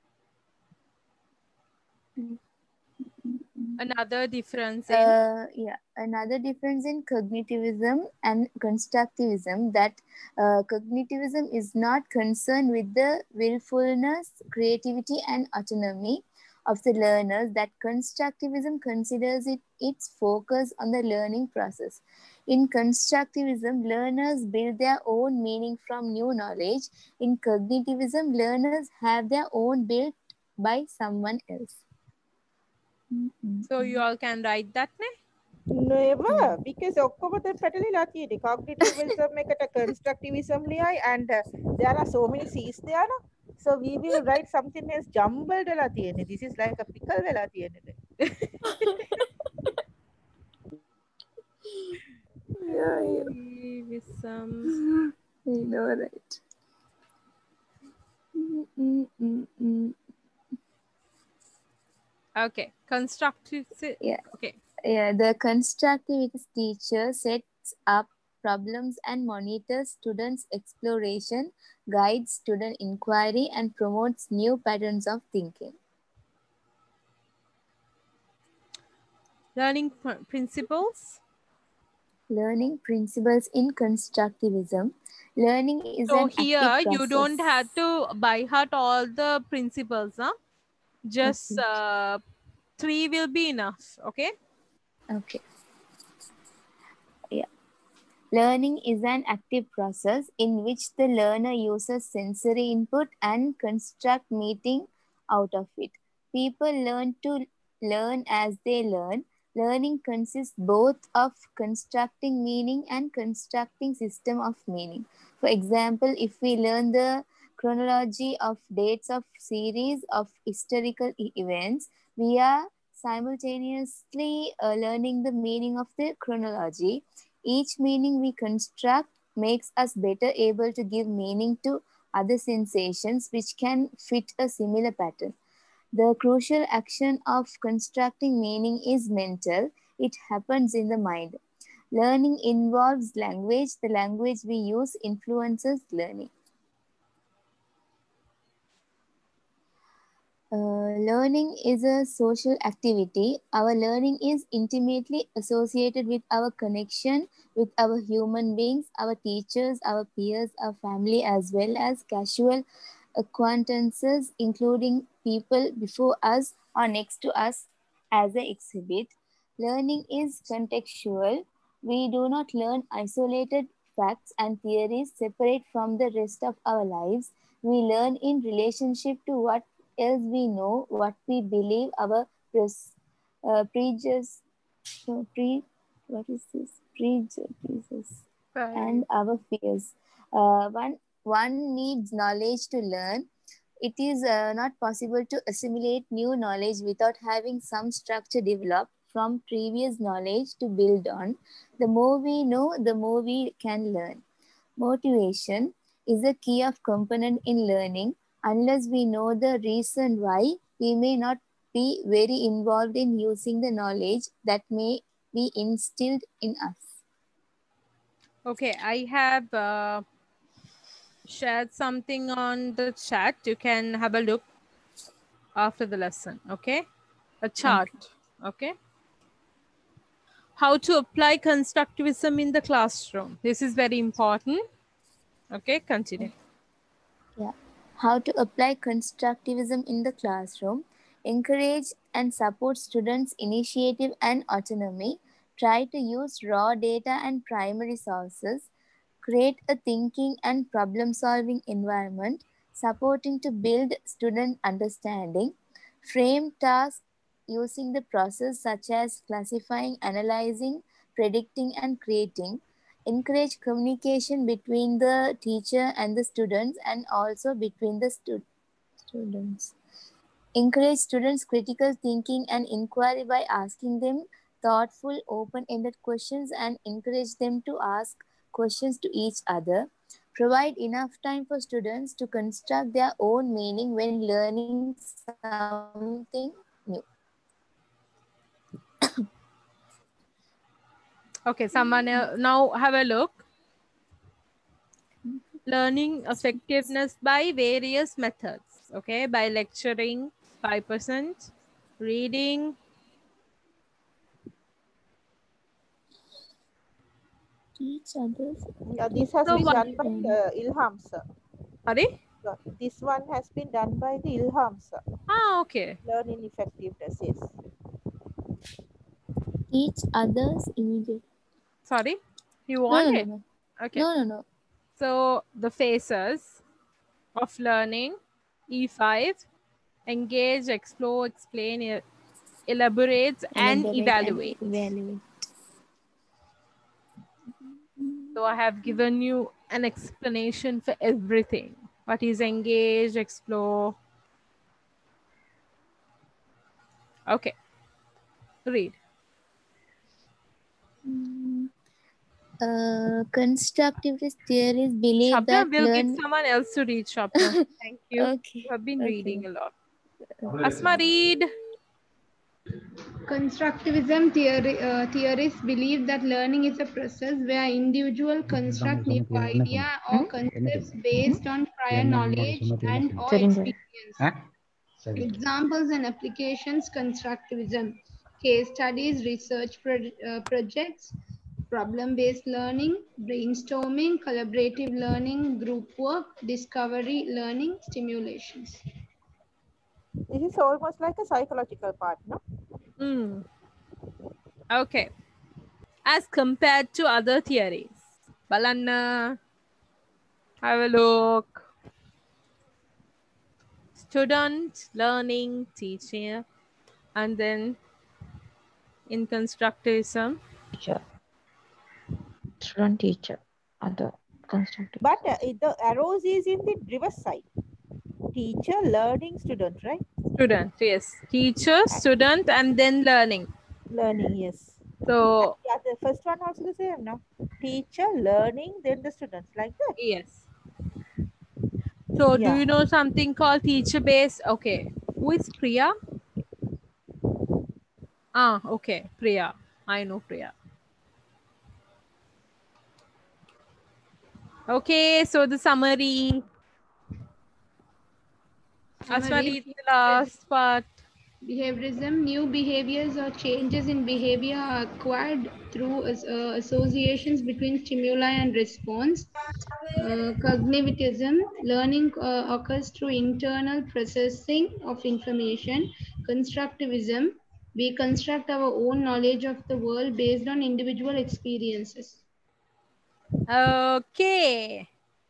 Another difference in Uh, yeah, another difference in cognitivism and constructivism that uh, cognitivism is not concerned with the willfulness, creativity, and autonomy of the learners. That constructivism considers it its focus on the learning process. In constructivism, learners build their own meaning from new knowledge. In cognitivism, learners have their own built by someone else. So you all can write that, ne? Never, because ඔක්කොම දැන් පැටලිලා තියෙන්නේ. Cognitivism එකට constructivism ලියයි and uh, there are so many C's there no? So we will write something else jumbled වෙලා තියෙන්නේ. This is like a pickle වෙලා තියෙන්නේ. Yeah, yeah. With some. I know, right? Mm, mm, mm, mm. Okay, constructive. Yeah. Okay. Yeah, the constructivist teacher sets up problems and monitors students' exploration, guides student inquiry, and promotes new patterns of thinking. Learning pr- principles. Learning principles in constructivism. Learning is So an here active you process. don't have to by heart all the principles, huh? Just Okay. uh, three will be enough. Okay. Okay. Yeah. Learning is an active process in which the learner uses sensory input and construct meaning out of it. People learn to learn as they learn. Learning consists both of constructing meaning and constructing system of meaning. For example, if we learn the chronology of dates of series of historical e- events, we are simultaneously uh, learning the meaning of the chronology. Each meaning we construct makes us better able to give meaning to other sensations which can fit a similar pattern. The crucial action of constructing meaning is mental. It happens in the mind. Learning involves language. The language we use influences learning. Uh, learning is a social activity. Our learning is intimately associated with our connection with our human beings, our teachers, our peers, our family, as well as casual acquaintances, including people before us or next to us as an exhibit. Learning is contextual. We do not learn isolated facts and theories separate from the rest of our lives. We learn in relationship to what else we know, what we believe, our pres, uh, prejudice, no, pre, what is this? Prejudices and our fears. Uh, one, one needs knowledge to learn. It is uh, not possible to assimilate new knowledge without having some structure developed from previous knowledge to build on. The more we know, the more we can learn. Motivation is a key of component in learning. Unless we know the reason why, we may not be very involved in using the knowledge that may be instilled in us. Okay, I have uh, shared something on the chat. You can have a look after the lesson. Okay, a chart. Okay. How to apply constructivism in the classroom. This is very important. Okay, continue. Yeah. How to apply constructivism in the classroom. Encourage and support students' initiative and autonomy. Try to use raw data and primary sources. Create a thinking and problem-solving environment, supporting to build student understanding. Frame tasks using the process such as classifying, analyzing, predicting, and creating. Encourage communication between the teacher and the students and also between the stu- students. Encourage students' critical thinking and inquiry by asking them thoughtful, open-ended questions and encourage them to ask questions to each other. Provide enough time for students to construct their own meaning when learning something new. Okay, someone else, now have a look. Learning effectiveness by various methods. Okay, by lecturing, five percent, reading, Each other's. Yeah, this has So been what- done by uh, Ilham sir. sorry? So this one has been done by the Ilham sir. Ah, okay. Learning effectiveness, yes. Each other's immediate. Sorry. You No, want no, no, it? no. Okay. No, no, no. So the phases of learning, E five, engage, explore, explain, e- elaborate, and Elaborate evaluate. and evaluate. So I have given you an explanation for everything. What is engage, explore? Okay, read. Mm, Uh, constructivist theories believe Shabna, that we'll get learn. someone else to read, Shabna. Thank you. Okay. You have been Okay. reading a lot. Asma, read. Constructivism theory, uh, theorists believe that learning is a process where individual construct new idea or concepts based on prior knowledge and or experience. Examples and applications: constructivism, case studies, research pro- uh, projects, problem-based learning, brainstorming, collaborative learning, group work, discovery learning, stimulations. This is almost like a psychological part, no? Mm. Okay. As compared to other theories. Balanna. Have a look. Student, learning, teaching, and then in constructivism. Teacher. Student, teacher. Other constructive. But uh, it- the arrows is in the reverse side. Teacher, learning, student, right? Student, yes. Teacher, student, and then learning. Learning, yes. So, Yeah, the first one also the same, no? Teacher, learning, then the students, like that. yes. So, do Yeah. you know something called teacher base? Okay. Who is Priya? Ah, okay. Priya. I know Priya. Okay, so the summary. Asma, Summary: read the last part. Behaviorism: new behaviors or changes in behavior are acquired through as- uh, associations between stimuli and response. Uh, cognitivism: learning uh, occurs through internal processing of information. Constructivism: we construct our own knowledge of the world based on individual experiences. Okay.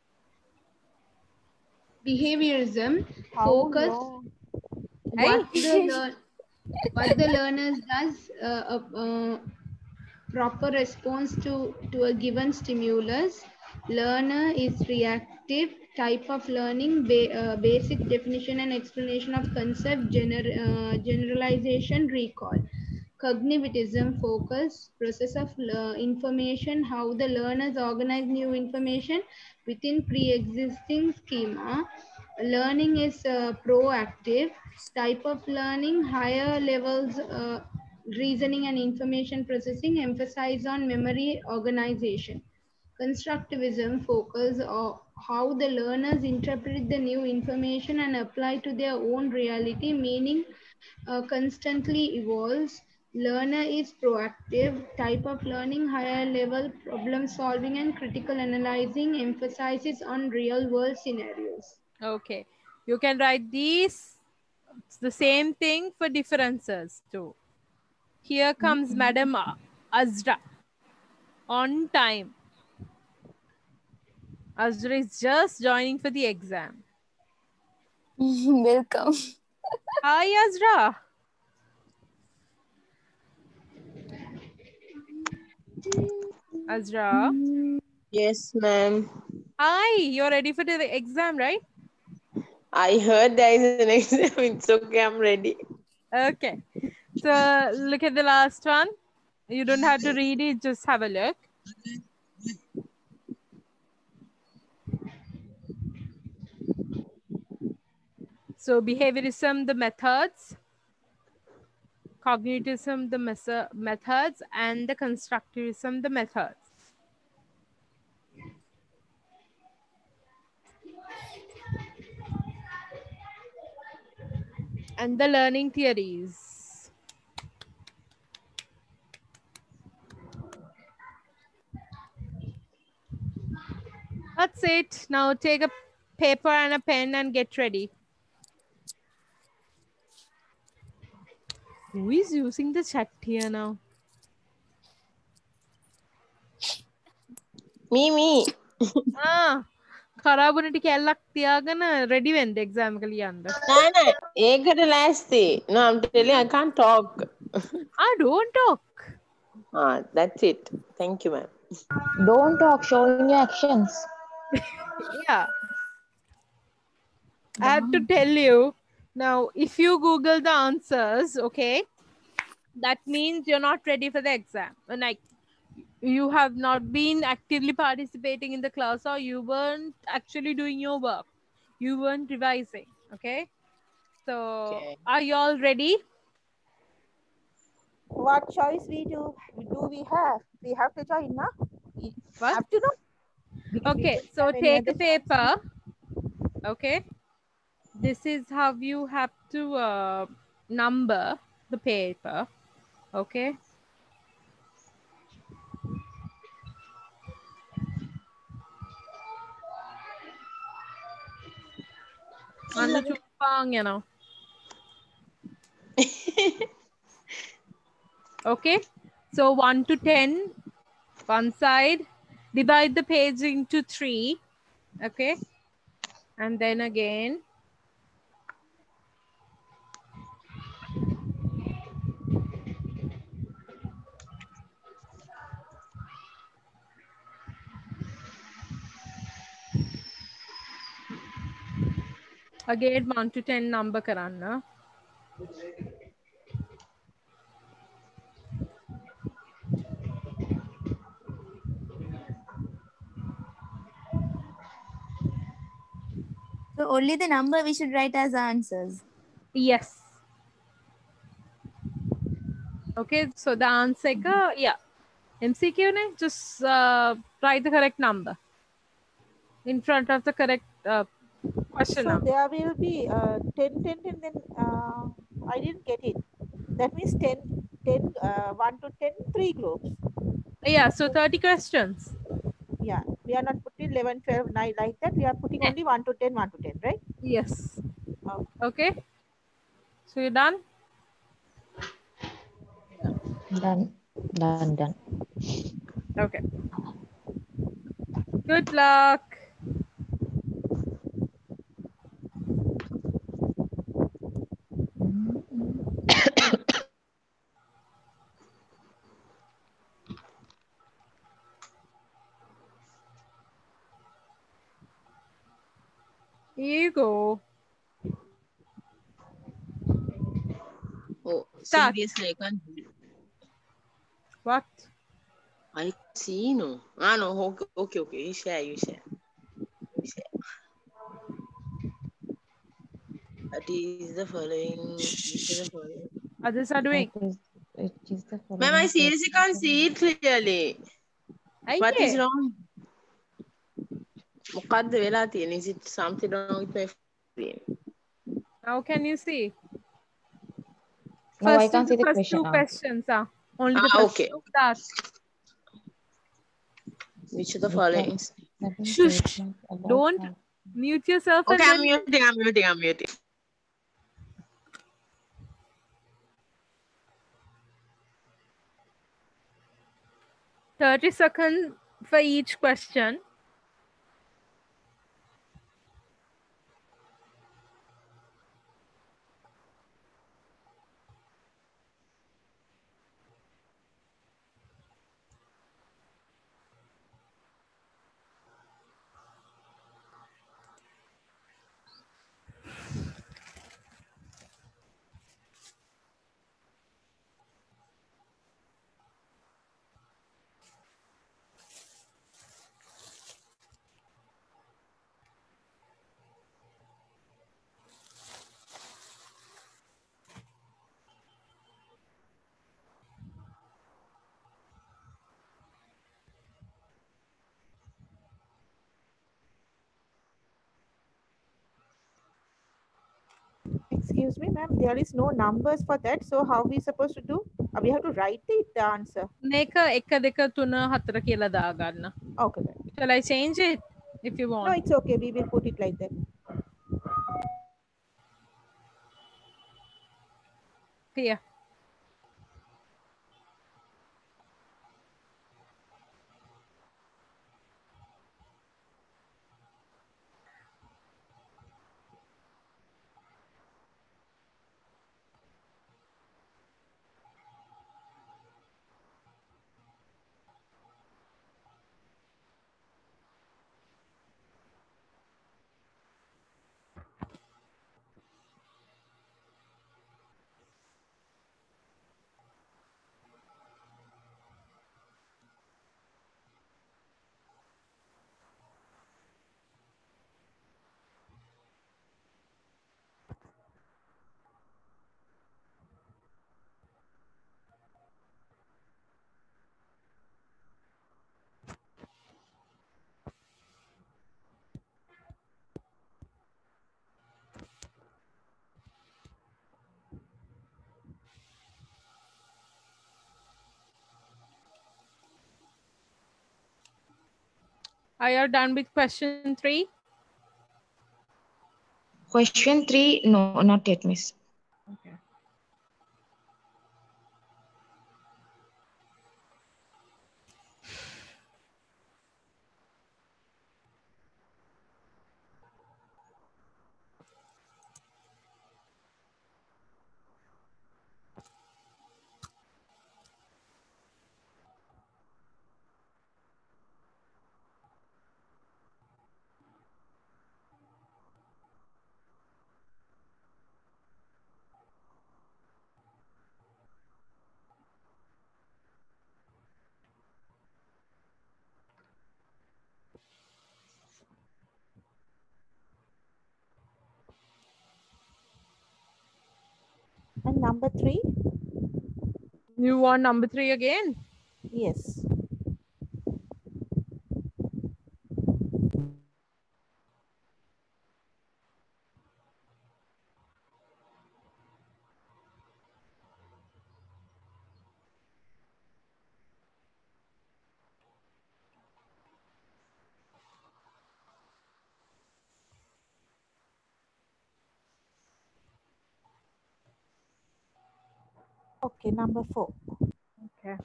Behaviorism: How focus long? what Hey. the learn what the learners does, uh, uh, uh, proper response to, to a given stimulus. Learner is reactive type of learning, ba- uh, basic definition and explanation of concept, gener- uh, generalization, recall. Cognitivism focus, process of le- information, how the learners organize new information within pre-existing schema. Learning is uh, proactive type of learning, higher levels uh, reasoning and information processing, emphasize on memory organization. Constructivism focus on how the learners interpret the new information and apply to their own reality, meaning uh, constantly evolves. Learner is proactive type of learning, higher level problem solving and critical analyzing, emphasizes on real world scenarios. Okay. You can write these. It's the same thing for differences too. Here comes Madam Azra. On time. Azra is just joining for the exam. Welcome. Hi, Azra. Azra. Yes, ma'am. Hi, you're ready for the exam, right? I heard there is an exam. It's okay, I'm ready. Okay. So look at the last one. You don't have to read it, just have a look. So behaviorism, the methods, cognitivism, the mes- methods, and the constructivism, the methods. And the learning theories. That's it. Now take a paper and a pen and get ready. Who is using the chat here now? Me, me. ආ කරාබුණ ටික ඇල්ලක් තියාගෙන ready වෙන්න exam එක ලියන්න. Nah, nah. ඒකට ලෑස්ති. No, I'm telling you, I can't talk. Ah, don't talk. Ah, that's it. Thank you, ma'am. Don't talk, showing your actions. Yeah. I had to tell you. Now, if you Google the answers, okay, that means you're not ready for the exam. And like, you have not been actively participating in the class or you weren't actually doing your work. You weren't revising. Okay. So, Okay. are you all ready? What choice we do? Do we have? We have to join, na? We What? have to know. Because we Okay. don't So, have any take a other choice. paper. Okay. This is how you have to uh, number the paper. Okay. Anna chupang, you know. Okay. So one to ten, one side. Divide the page into three. Okay. And then again. Again one to ten number karanna. So only the number we should write as answers. Yes. Okay. So the answer ka, yeah. M C Q ne just uh, write the correct number in front of the correct uh, question So number. there will be uh, ten, ten, ten, then uh, I didn't get it. That means ten, ten, uh, one to ten, three groups. Yeah. So thirty questions. Yeah, we are not putting eleven, twelve, nine like that. We are putting Yeah. only one to ten, one to ten, right? Yes. Okay. Okay. So you're done? Done. Done, done. Okay. Good luck. Here you go. Oh, Start. seriously, I can't do it. What? I see, no. Ah, no. Okay, okay, okay. You share, you share. You share. That is the following. This is the following. Others are doing. It is, it is the Ma'am, I following seriously can't see it clearly. What is Okay. wrong? මොකද්ද වෙලා තියෙන්නේ? Is it something wrong with my screen? Now can you see? No, I First, can't the see the first question two answer. questions are only the Ah, first okay, two. okay. Start. Which of the Which following? are certain Shush. statements about Don't how- mute yourself Okay, and I'm then muting, I'm muting, I'm muting. thirty seconds for each question. Excuse me, ma'am. There is no numbers for that. So how we supposed to do? Uh, we have to write it, the answer. මේක එක දෙක තුන හතර කියලා දාගන්න. Okay, then. Shall I change it if you No, want? it's okay. We will put it like that. Here. Are you done with question three? Question three, no, not yet, miss. Okay. And number three? You want number three again? Yes. Okay, number four. Okay.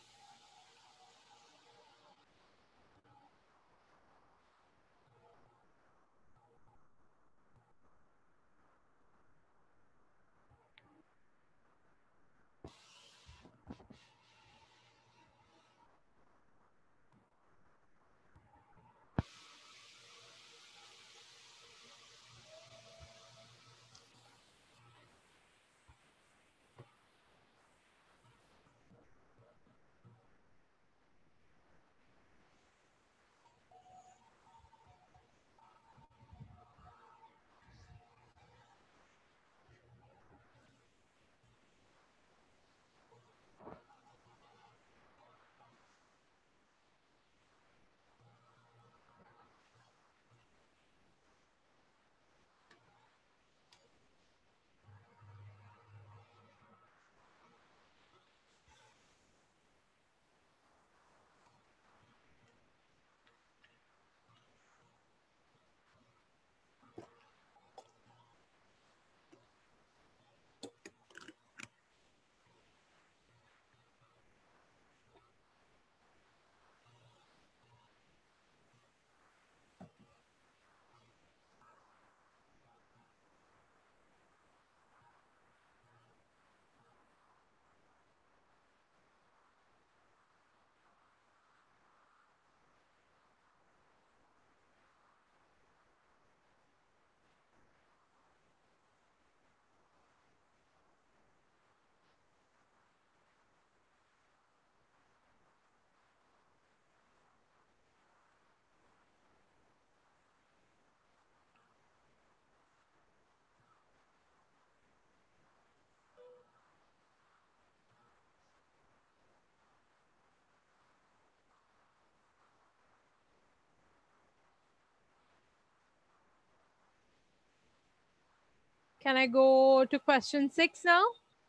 Can I go to question six now?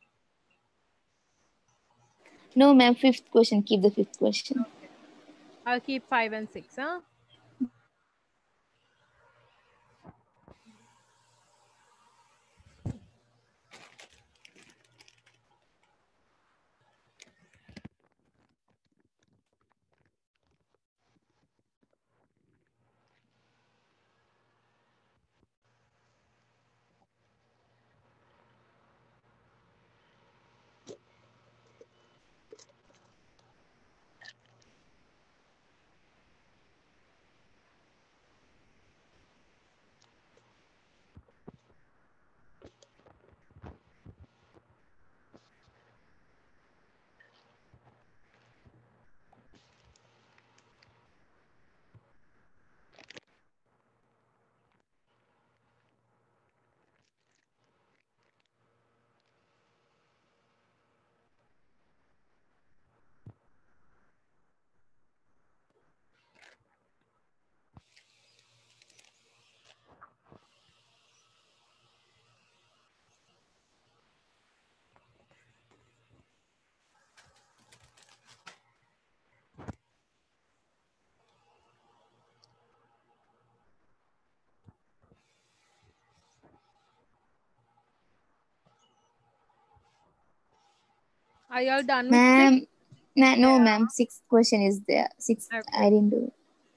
No, ma'am. Fifth question. Keep the fifth question. I'll keep five and six, huh? Are you all done with six? Ma'am, ma- no, ma'am. Sixth question is there. Sixth, Okay. I didn't do it.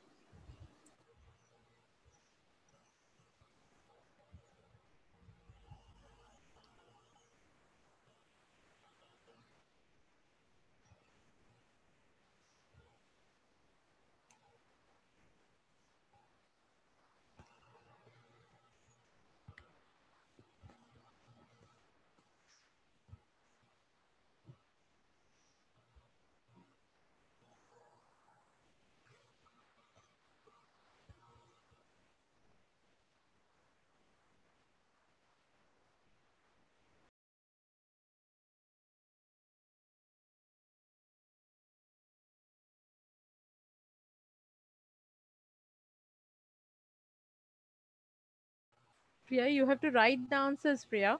Priya, you have to write the answers, Priya.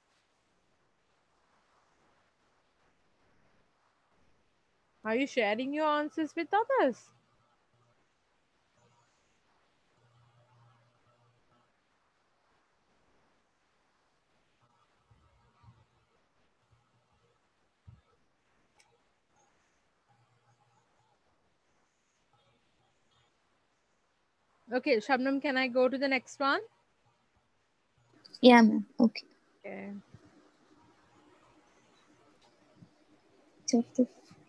Are you sharing your answers with others? Okay, Shabnam, can I go to the next one? Yeah, ma'am. Okay. Okay. Chapter.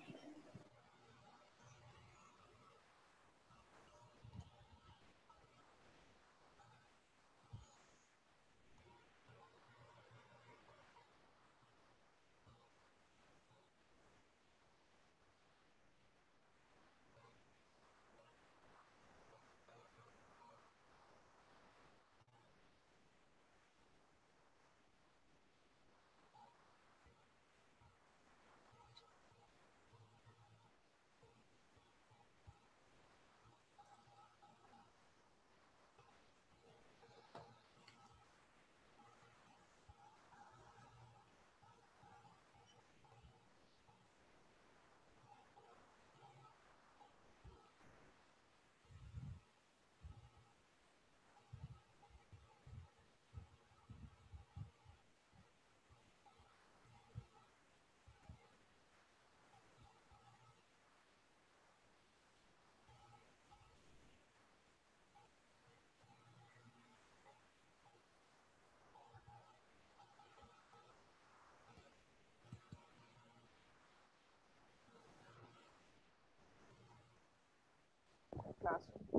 Classroom.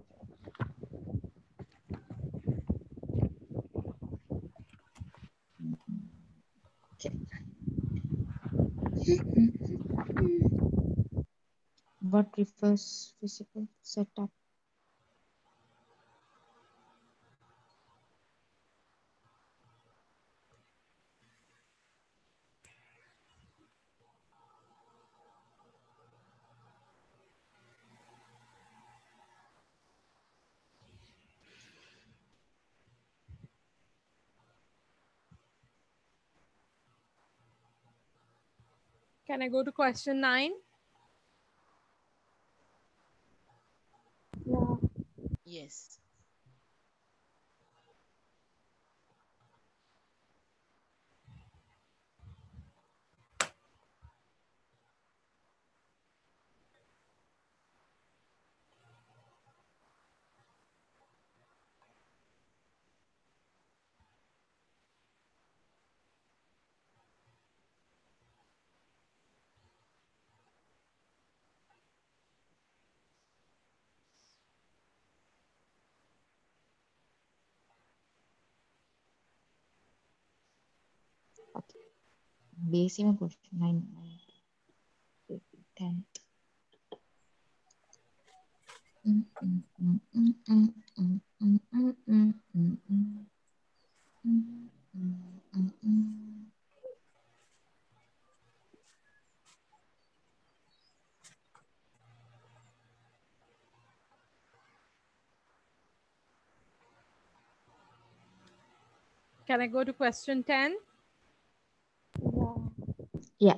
What refers physical setup? Can I go to question nine? Yeah. Yes. Basic question nine, nine, ten. Mm, mm, mm, mm, mm, mm, mm, mm, mm, mm, mm. Mm, mm, mm, mm. Can I go to question ten? Yeah.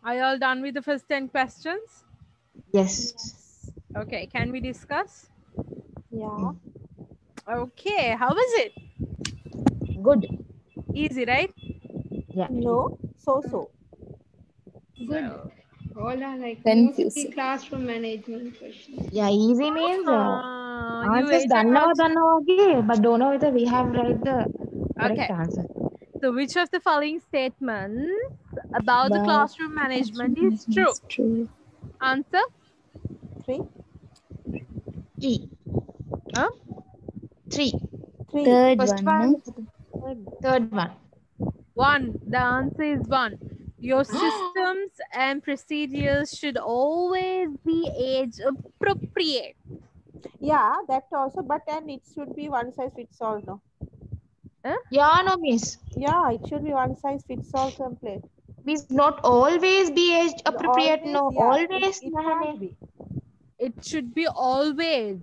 Are you all done with the first ten questions? Yes. Okay, can we discuss? Yeah. Okay, how was it? Good. Easy, right? Yeah. No. So so. Good. So, All are like mostly Confusing. classroom management questions. Yeah, easy means uh, uh, you answers waited done now, much. done now, okay, but don't know whether we have read the correct Okay, answer. so which of the following statements about the But classroom management is true? It's true. Answer? Three. Three. Huh? Three. Three. Third First one, one, no? third, third one. One. The answer is one. Your systems and procedures should always be age appropriate. Yeah, that also. But and it should be one size fits all. No. Yeah, no, miss. Yeah, it should be one size fits all template. Means not always be age No, appropriate. always, No, yeah. It, always. it naha can't ne. be. It should be always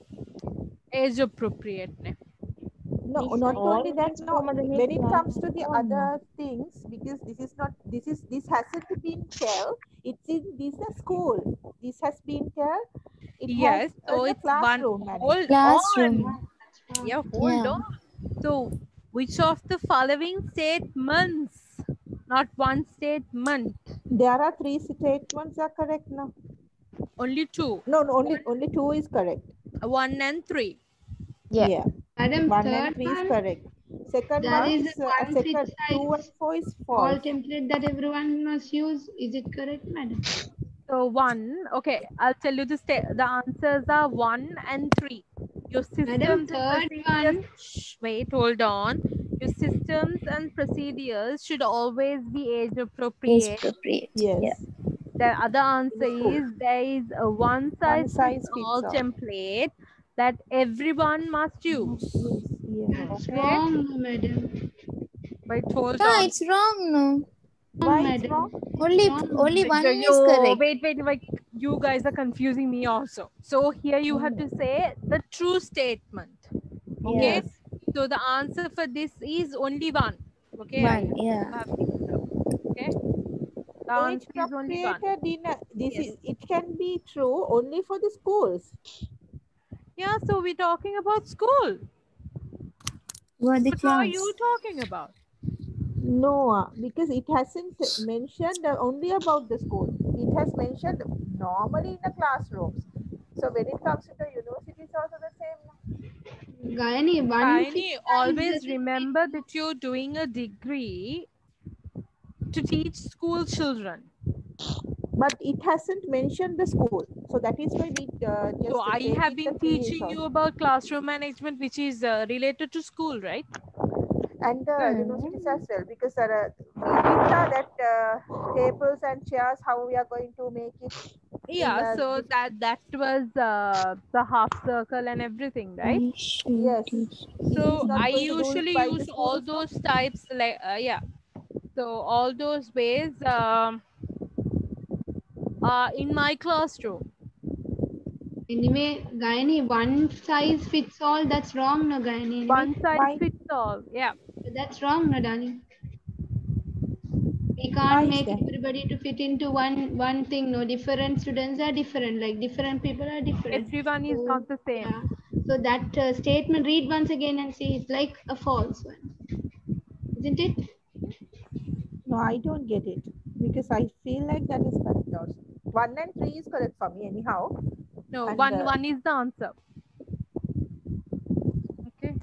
age appropriate. ne? No, Miss, not only that. always No, කොහොමද මේ when it කියන්නේ? comes to the Oh, no. other things, because this is not. This is this hasn't been tell. It's in this a school. This has been tell. It Yes, has so uh, the it's one. classroom management. Hold Classroom. on. Yeah, hold Yeah. on. So, which of the following statements? Not one statement. There are three statements are correct now. Only two. No, no, only only two is correct. One and three. Yeah. Yeah, Madam, one third and three is one, correct. Second there one is is a uh, one second fit two and size four is all false. template that everyone must use. Is it correct, madam? So one, okay, I'll tell you the sta- the answers are one and three. Your systems Madam, and third procedures. one, Shh, wait, hold on. Your systems and procedures should always be age Age appropriate. appropriate. Yes. Yeah. The other answer In school. is there is a one size size fits fits all all. template that everyone must use. Yes. Yeah. that's Okay. wrong, madam. Wait, hold Ah, on. it's wrong, no. Why Wrong, it's madam. wrong? Only Wrong. only one is Yo, correct. wait, wait, wait. You guys are confusing me also. So here you have to say the true statement. Okay. Yes. So the answer for this is only one. Okay. I One, yeah. have fixed up. Okay. The answer Age is only one. appropriated in a, this Yes. is it can be true only for the schools. Yeah. So we're talking about school. What the What are class? you talking about? No, uh, because it hasn't mentioned uh, only about the school. It has mentioned normally in the classrooms. So when it comes to the university, it's also the same. Gayani, one Kaini, fit size always doesn't remember that you're doing a degree to teach school children. But it hasn't mentioned the school. So that is why we uh, just So I take have it been the three teaching is you also. about classroom management, which is uh, related to school, right? And the Hmm. universities as well, because there are we did uh, that uh, tables and chairs, how we are going to make it. Yeah. in a So diff- that that was uh, the half circle and everything, right? I should Yes. teach. He So is not I going to do it usually by the use school all also. those types, like uh, yeah. So all those ways um, uh, in my classroom. Anyway, Gayani, one size fits all. That's wrong, no, Gayani. Anyway, One size Why? fits all. Yeah. that's wrong, no, darling. We Why can't is make that? everybody to fit into one one thing. No, different students are different. Like different people are different. Everyone is So, not the same. yeah. So that uh, statement, read once again and see. It's like a false one, isn't it? No, I don't get it because I feel like that is correct also. One and three is correct for me anyhow. No, And, one uh, one is the answer. Okay.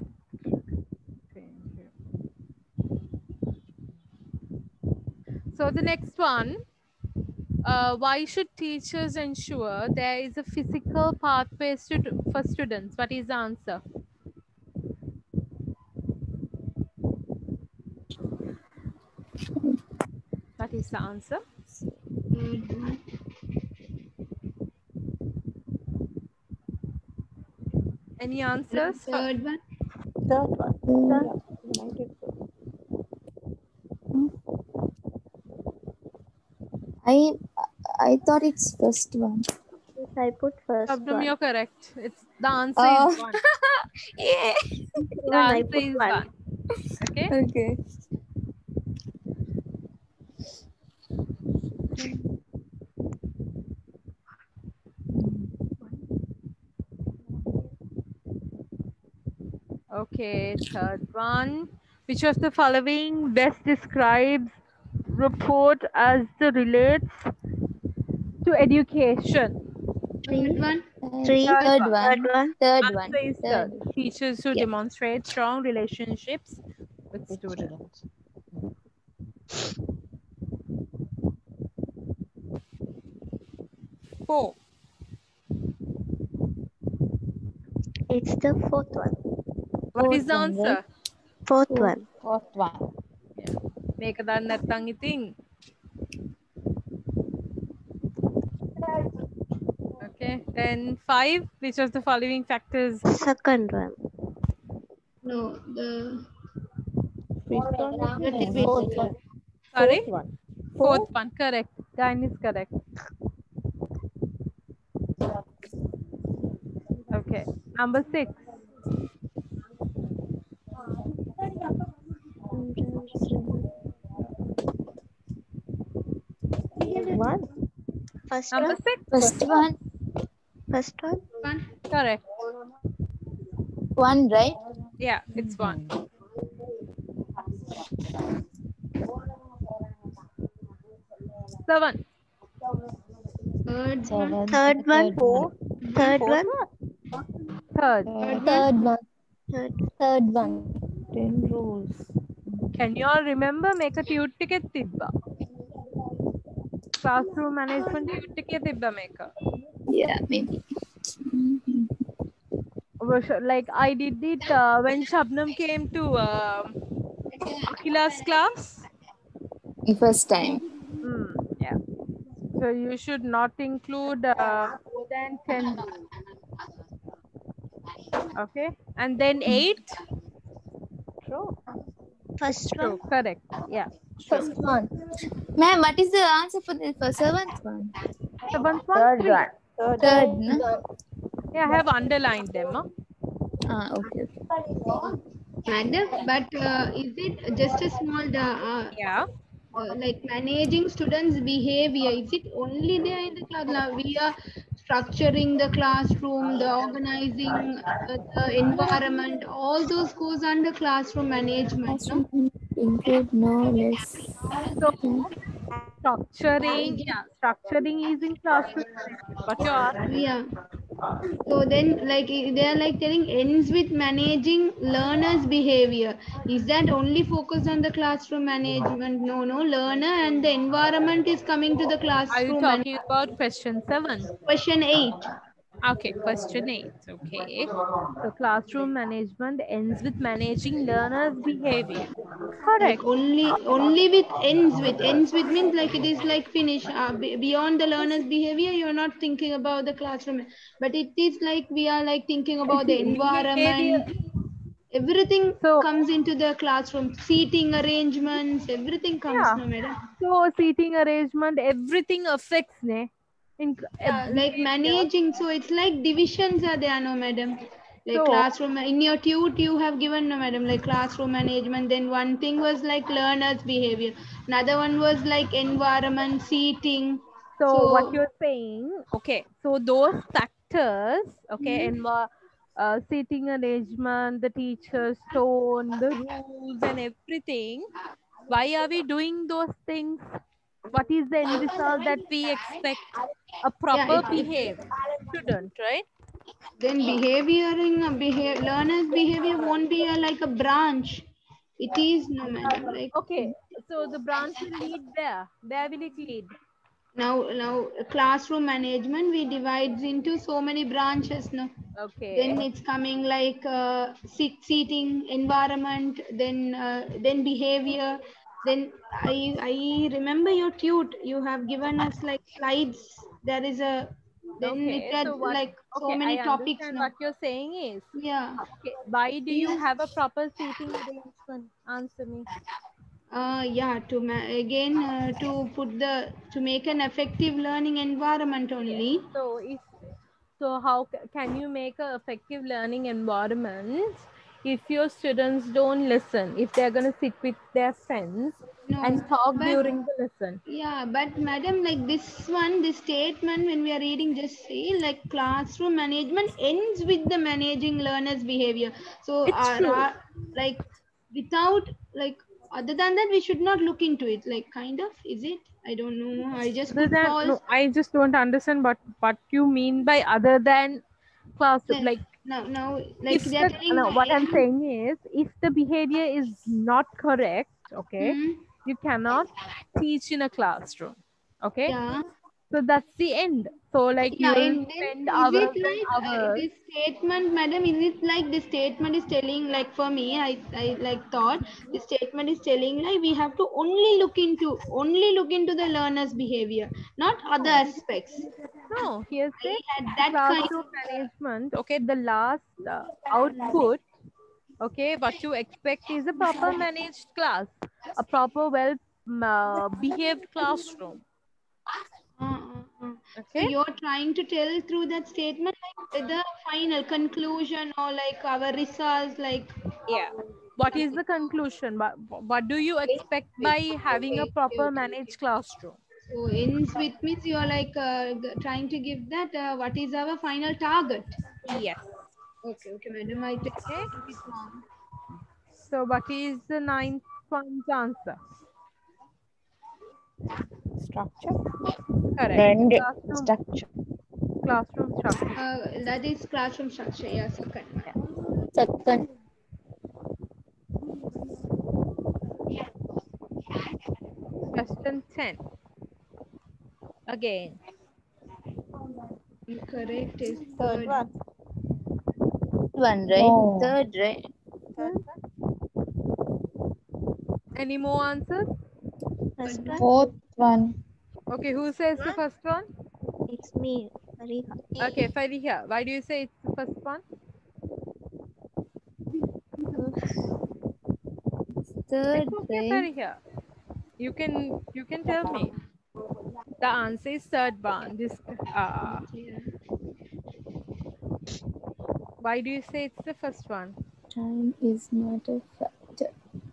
So the next one, uh, why should teachers ensure there is a physical pathway stu- for students? What is the answer? What is the answer? Third one. Any The answers? for- third one. Third one. Third. Yeah, United Group. I I thought it's first one. Yes, I put first Abdum, one. you're correct. It's the answer Oh. is one. Yeah. The Even I answer put is one. one. Okay. Okay. Okay, third one. Which of the following best describes report as the relates to education? Third one. Three. Third Third one. one. Third Answer one. is Third. third. Teachers who Yeah. demonstrate strong relationships with With students. students. Four. It's the fourth one. What is the Fourth one, right? answer? Fourth Fourth. one. Fourth one. Make a නැත්තං ඉතින්. Okay. Then five. Which of the following factors? Second one. No, the Fifth one. that is Fourth it. one. Sorry. Fourth one. Fourth one. Correct. Dine is correct. Okay. Number six. One. First Number one. six. First one. First one. One. Correct. One, right? Yeah, it's one. Seven. Third one. Seven. Third one. Four. Third one. Third. Third one. Third one. Third. Third one. Ten rules. Can you all remember make a tute ticket tibba? Classroom management tute ticket tibba make a. Yeah, maybe. Like I did it uh, when Shabnam came to uh, Akila's class. First time. Mm, yeah. So you should not include uh, more than ten rules. Okay. And then eight. True. First True. one. Correct. Yeah. True. First one. Ma'am, what is the answer for the for seventh one? Seventh one. Third Three. one. Third. Third, no? Yeah, I have underlined them. Huh? Ah, okay. okay. Madam, but uh, is it just a small, da- uh, Yeah. uh, like managing students' behavior? Is it only there in the class? Now we are structuring the classroom, the organizing uh, the environment. All those goes under classroom management, no? Include no less. So structuring, yeah, structuring is in classroom management. What you ask? Yeah. So then, like i- they are like telling ends with managing learners' behavior. Is that only focused on the classroom management? No, no. Learner and the environment is coming to the Are you classroom. And talking about question seven? question eight. Okay, question eight. Okay. So classroom management ends with managing learners' behavior. Correct. Like only, only with ends with ends with means like it is like finish. Uh, be- beyond the learner's behavior, you're not thinking about the classroom. But it is like we are like thinking about the Behavior. environment. Everything So comes into the classroom. Seating arrangements, everything comes, yeah. no, madam. So seating arrangement, everything affects ne. In Yeah, uh, like behavior. managing. So it's like divisions are there, no, madam. Like So classroom in your tute you have given, no, madam, like classroom management. Then one thing was like learners' behavior. Another one was like environment, seating. So what So you're saying, okay, so those factors, okay, Mhm. in uh, uh, seating arrangement, the teacher's tone, the rules and everything, why are we doing those things? What is the end result that we expect? A yeah, proper it, it, behaved student, right? then behavior in a behavior, learners' behavior won't be a, like a branch. It is, no, madam. Like Okay, so the branch will lead where? Where will it lead? now, now classroom management we divides into so many branches, no. Okay. Then it's coming like uh, seat, seating, environment, then uh, then behavior. Then I I remember your tute. You have given us like slides. There is a then it Okay, had so what? like so Okay, many I topics understand now. what you're saying is. Yeah. Okay, why do you Is have a proper seating arrangement? Answer me. uh yeah to ma- again uh, to put the to make an effective learning environment Yes. only. So if so, how ca- can you make a effective learning environment if your students don't listen, if they're going to sit with their friends No, and talk but during the lesson. yeah, but madam, like this one, this statement when we are reading, just say like classroom management ends with the managing learners' behavior. So, It's uh, true. ra- like without like other than that, we should not look into it. Like kind of, is it? I don't know. I just Other put than, false. no, I just don't understand what what you mean by other than class. Like, Like, no, no, like if they are the, telling no, the what I'm end. saying is, if the behavior is not correct, okay, Hmm, you cannot teach in a classroom. Okay, yeah. so that's the end. So like you Yeah, will and then spend is it hours and like uh, hours. this statement, madam? Is it like this statement is telling, like for me, I, I like thought this statement is telling like we have to only look into only look into the learner's behavior, not other No, aspects. no, here's I the had that kind classroom of uh, management. Okay, the last uh, output, okay, what you expect is a proper managed class, a proper well mm, uh, behaved classroom. uh, uh, uh. So Okay, you're trying to tell through that statement like the final conclusion or like our results, like yeah. What is the conclusion? What, what do you expect by having a okay, okay, proper okay, okay. managed classroom? So ends with means you're like uh, g- trying to give that uh, what is our final target. Yes. Okay, okay, madam. I take Okay, it wrong. so what is the ninth one's answer? Structure. Correct. Learned Classroom, structure. classroom structure. Uh, that is classroom structure. Yes, okay. Yeah. Second. Question ten. Again. Correct is Third third. one. One, right? No. Third, right? Third one. Any more answers? First one. Fourth one. Okay, who says the first one? It's me, Fariha. Okay, Fariha. Why do you say it's the first one? Third, It's okay, right? Fariha. You can you can tell me. The answer is third one. This uh Yeah. why do you say it's the first one? Time is not a factor.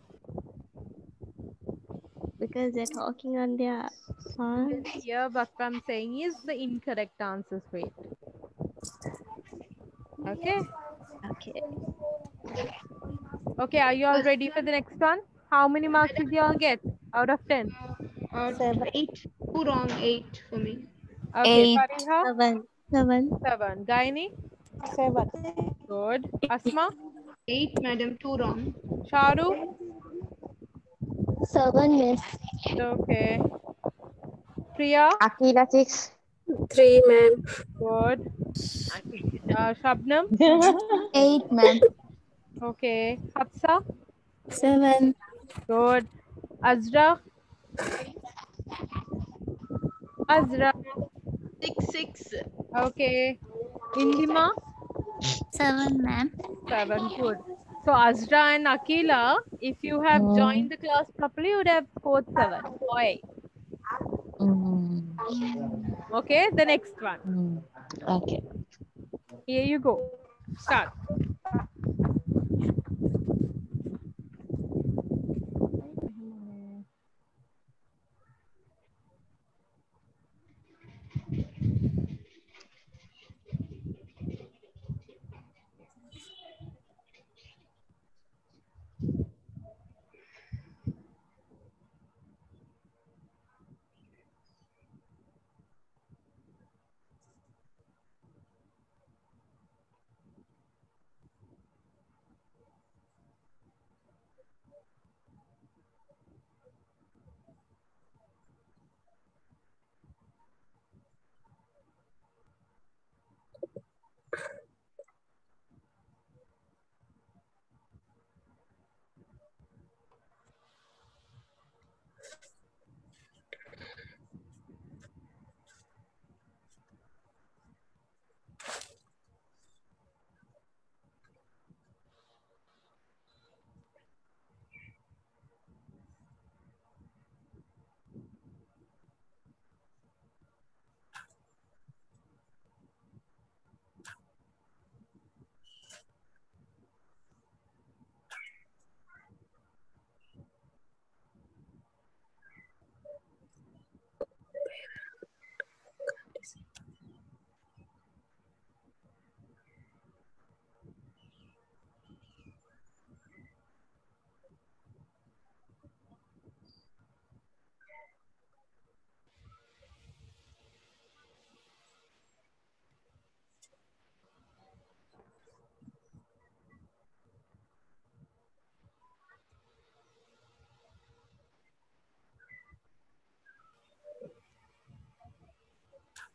Because they're talking on their phone. Here what I'm saying is the incorrect answers. Wait. Okay. Okay. Okay, are you all First ready for one, the next one? How many marks did you all get out of ten? uh, Seven. eight. Two wrong. Eight for me. Okay, Eight. Fariha, Seven. Seven. seven. Gaini, Seven. good. Asma, Eight, madam. Two wrong. Sharu, Seven, miss. okay. Priya, Akila six. Three, ma'am. good. Uh, Shabnam, Eight, ma'am. okay. Hafsa, Seven. good. Azra, Azra, Six, six. okay. Indima, Seven, ma'am. seven, good. So Azra and Akila, if you have Mm. joined the class properly, you would have scored seven or eight. Mm. Okay, the next one. Mm. Okay. Here you go. Start.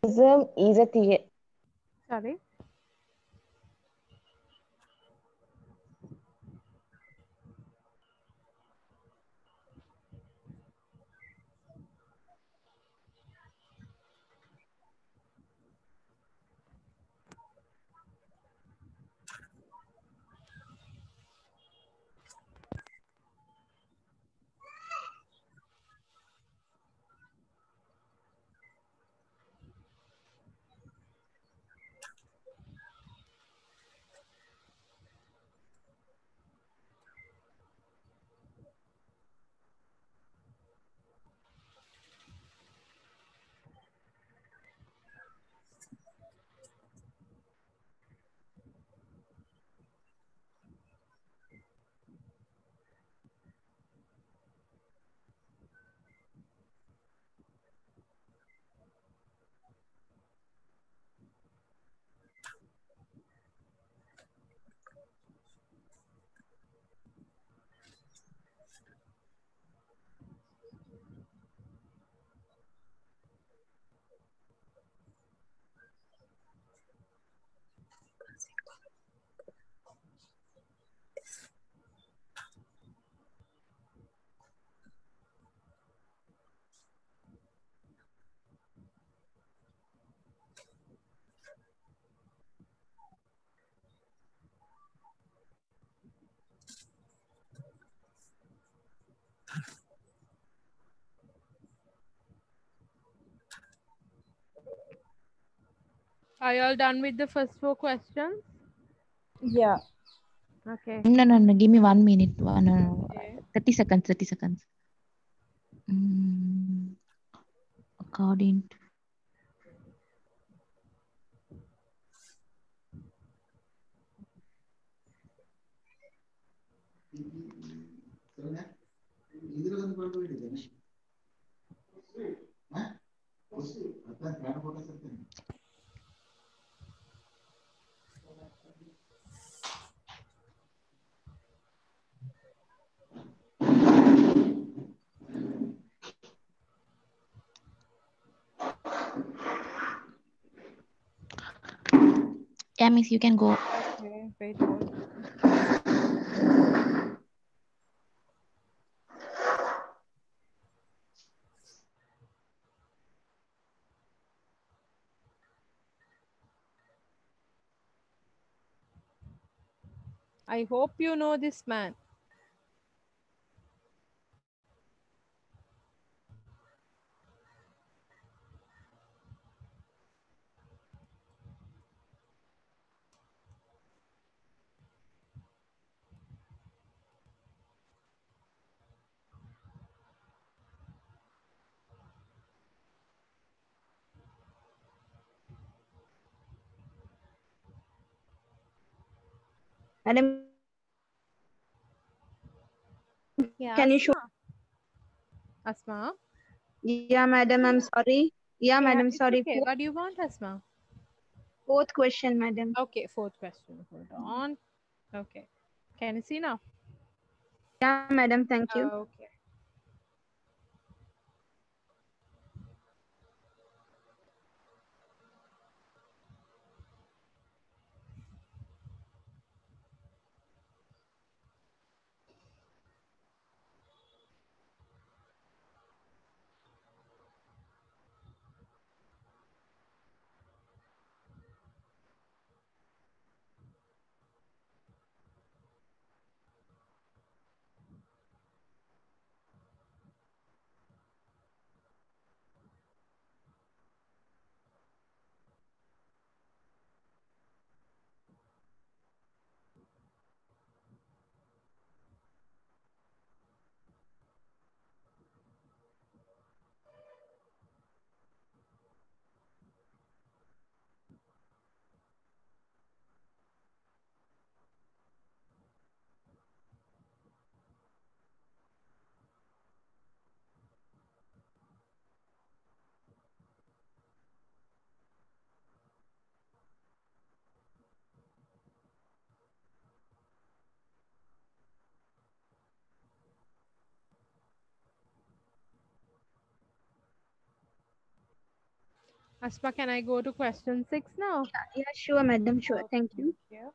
Cognitivism is a theory. Sorry. Are you all done with the first four questions? Yeah. Okay. No, no, no. Give me one minute. One, no, no. Okay. thirty seconds. thirty seconds. Mm, according to yeah, miss, you can go. Okay. Wait. Hold. I hope you know this man. Madam, Yeah, can you show? Asma. Asma. Yeah, madam, I'm sorry. Yeah, Yeah, madam, it's sorry. okay. Fourth, What do you want, Asma? fourth question, madam. Okay, fourth question. Hold on. Okay. Can you see now? Yeah, madam, thank you. Okay. Aspa, can I go to question six now? Yeah, yeah, sure, madam. Sure. Thank you. Yeah.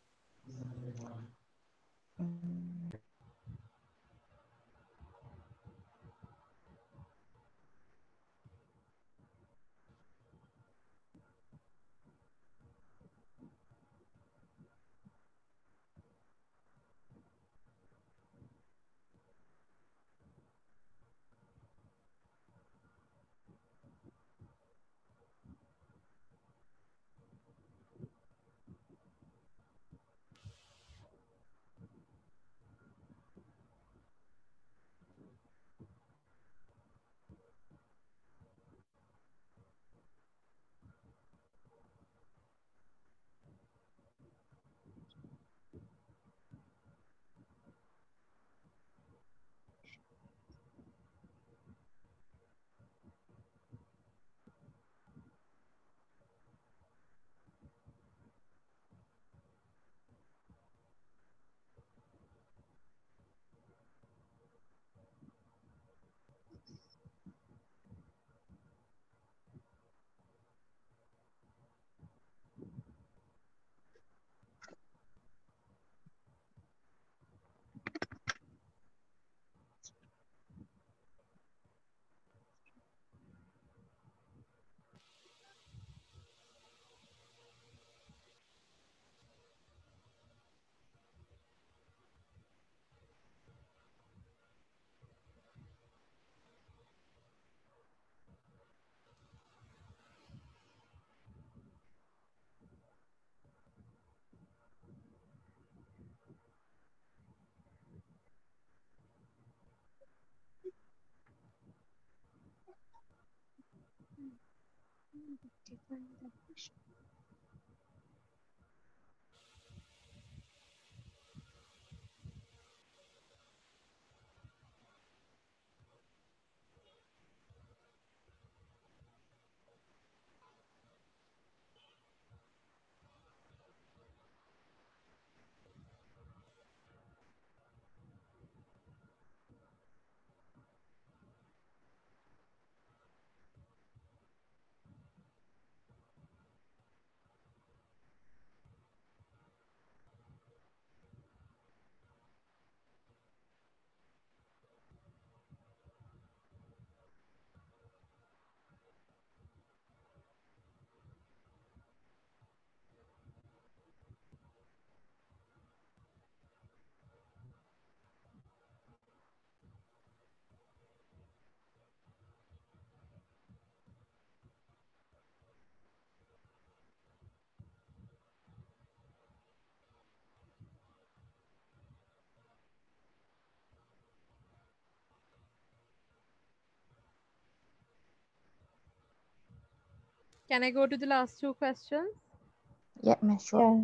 Can I go to the last two questions? Yeah, ma'am, sure.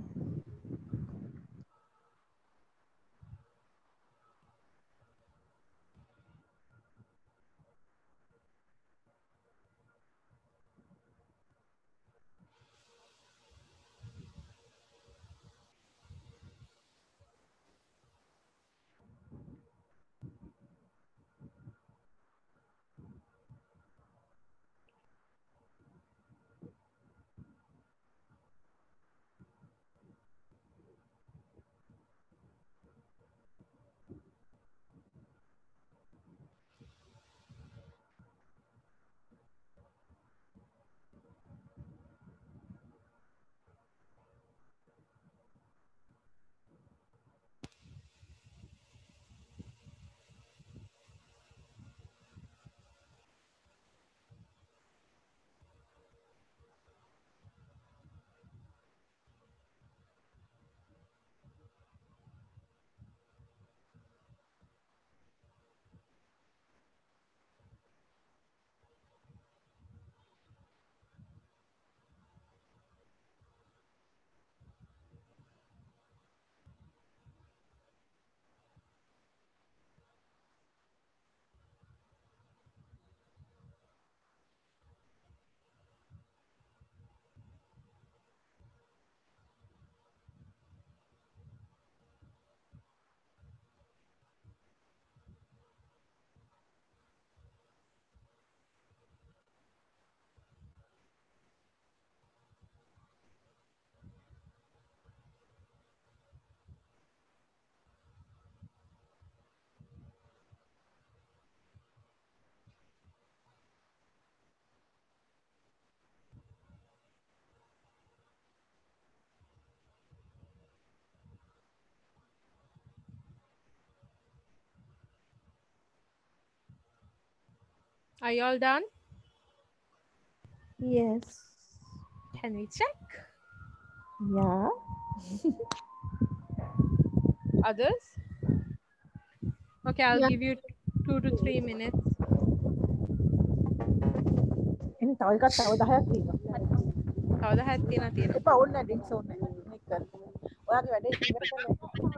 Are you all done? Yes. Can we check? Yeah. Others? Okay, I'll Yeah. give you two to three minutes. එන්න තව එකක් තව දහයක් තියෙනවා. තව දහයක් තියෙනවා තියෙනවා. එපා ඕන්න ඩ්‍රින්ක්ස් ඕන්න. මේක කරන්න. ඔයාගේ වැඩේ ඉවර කරලා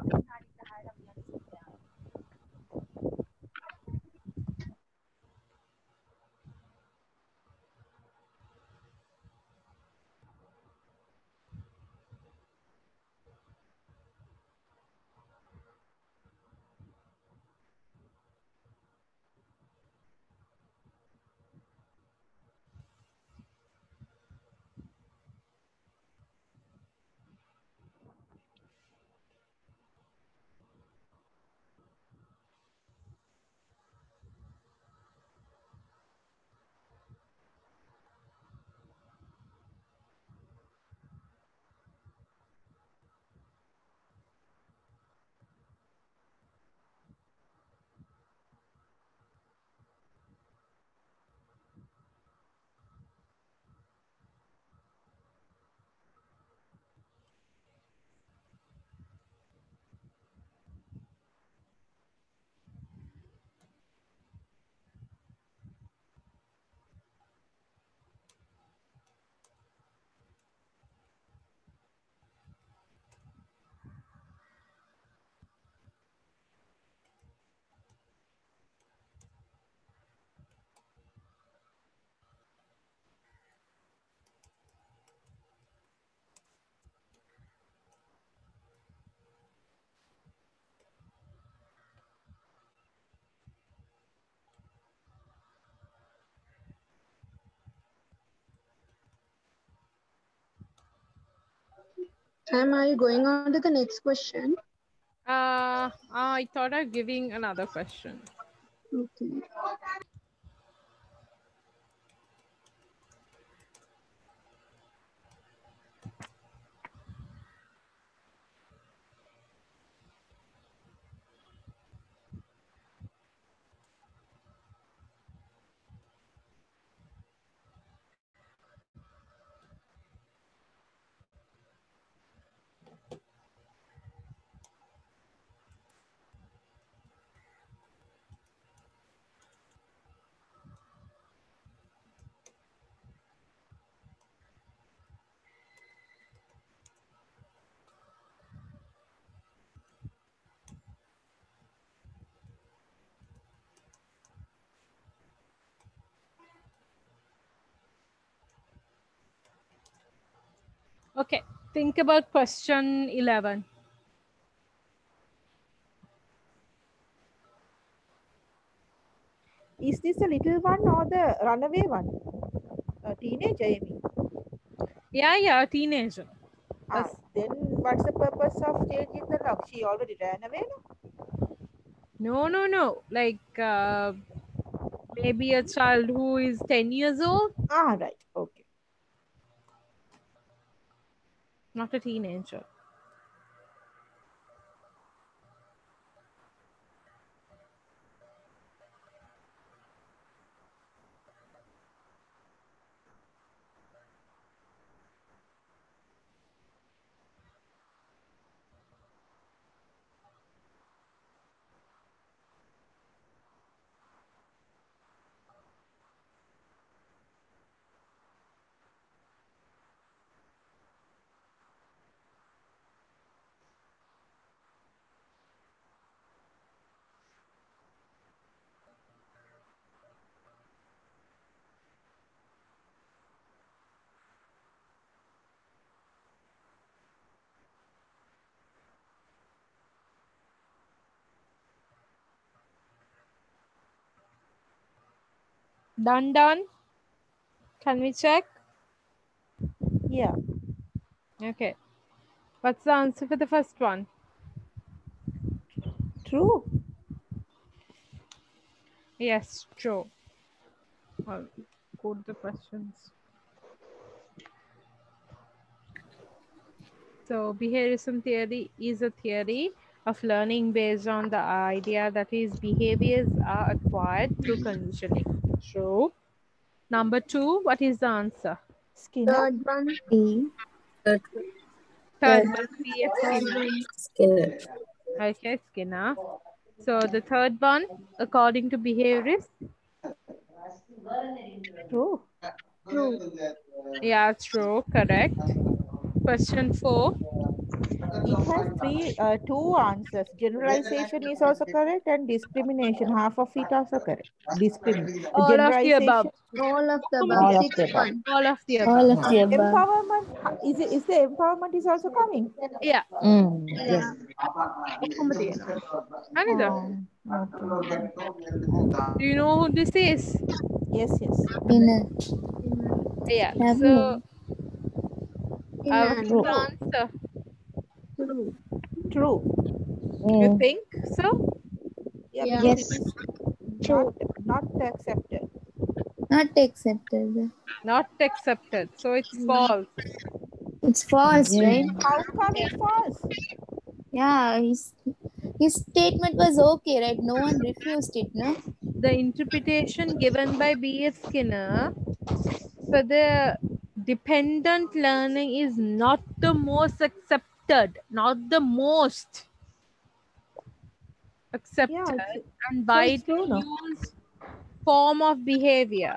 Am I going on to the next question? Uh, I thought of giving another question. Okay. Okay, think about question eleven. Is this the little one or the runaway one? A teenager, Amy. Yeah, yeah, teenager. Ah, then what's the purpose of changing the lock? She already ran away, no? No, no, no. Like uh, maybe a child who is ten years old. Ah, right. Okay. Not a teenager. Done, done. Can we check? Yeah. Okay. What's the answer for the first one? True. Yes, true. I'll go to the questions. So behaviorism theory is a theory of learning based on the idea that his behaviors are acquired through conditioning. True. Number two, what is the answer? Skinner. Third one. E. Third Third. one, B F Third Skinner. one. Skinner. Okay, Skinner. So the third one, according to behaviorist, True. True. yeah, true, correct. Question four. It has three, uh, two answers. Generalization is also correct, and discrimination. Half of it also correct. Discrimination. All of the above. Generalization. All of the All above. of Sixth the above. one. All of the above. All of the above. Empowerment. ha- Is it? Is the empowerment is also coming? Yeah. Mm, yes. ඔක්කොම තියෙනවා. හරිද? Um, okay. Do you know who this is? Yes. Yes. Inner. Yeah. Have So you? uh, Inner. what's the answer? True. True. You Mm, think so? Yeah. Yeah. Because yes. it is not not accepted. Not accepted. Not accepted. So it's false. It's false, Yeah. right? How come it's false? Yeah, his his statement was okay, right? No one refused it, no? The interpretation given by B F Skinner for the dependent learning is not the most accepted, not the most accepted Yeah. It's, and so it's widely true, no? used form of behavior.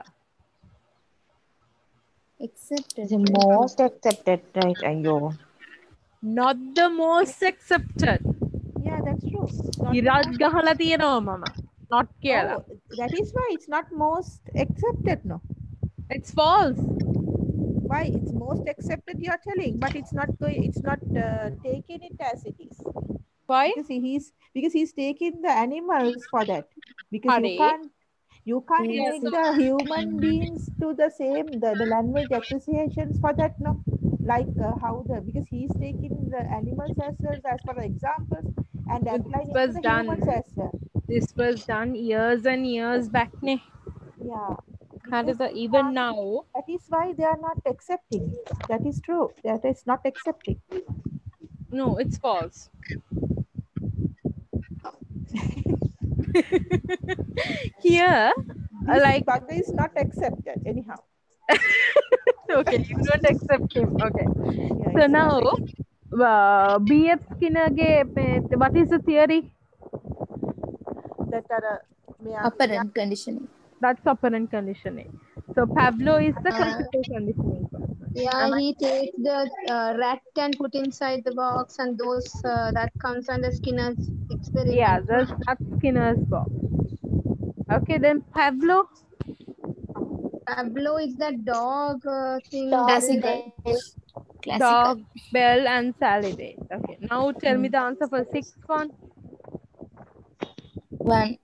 Accepted. The right? most accepted, right? Ayo. Not the most accepted. Yeah, that's true. Not, ඉරත් ගහලා තියෙනවා මම. Not කියලා. oh, that is why it's not most accepted, no? It's false. Why? It's most accepted. You are telling, but it's not going. It's not uh, taking it as it is. Why? Because he- he's because he's taking the animals for that. Because Hari. you can't you can't Yes. make the human beings to the same the, the language appreciations for that, no? Like uh, how the because he's taking the animals as well as for the examples and But applying this it was to the done. humans as well. This was done years and years back. Ne? Yeah. How does Because it, you even can't- now, that is why they are not accepting it. That is true. That is not accepting. no, it's false. Here, uh, This like, bug is not accepted anyhow. okay, you don't accept him. Okay. Yeah, So it's now, not uh, B F Skinner, ge- what is the theory? that are uh, may- Operant conditioning. That's operant conditioning. So Pavlov is the Uh, classical conditioning person. Yeah, Am I- he takes the uh, rat and put inside the box, and those uh, that comes under Skinner's experiment. Yeah, that's, that's Skinner's box. Okay, then Pavlov. Pablo is that dog uh, thing. Classical. Classical. Dog, Bell, and Salivate. Okay, now tell me the answer for sixth one. One.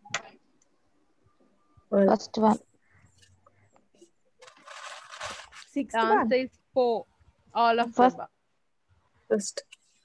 First one. sixth The one. answer is four. All of First- the above. First.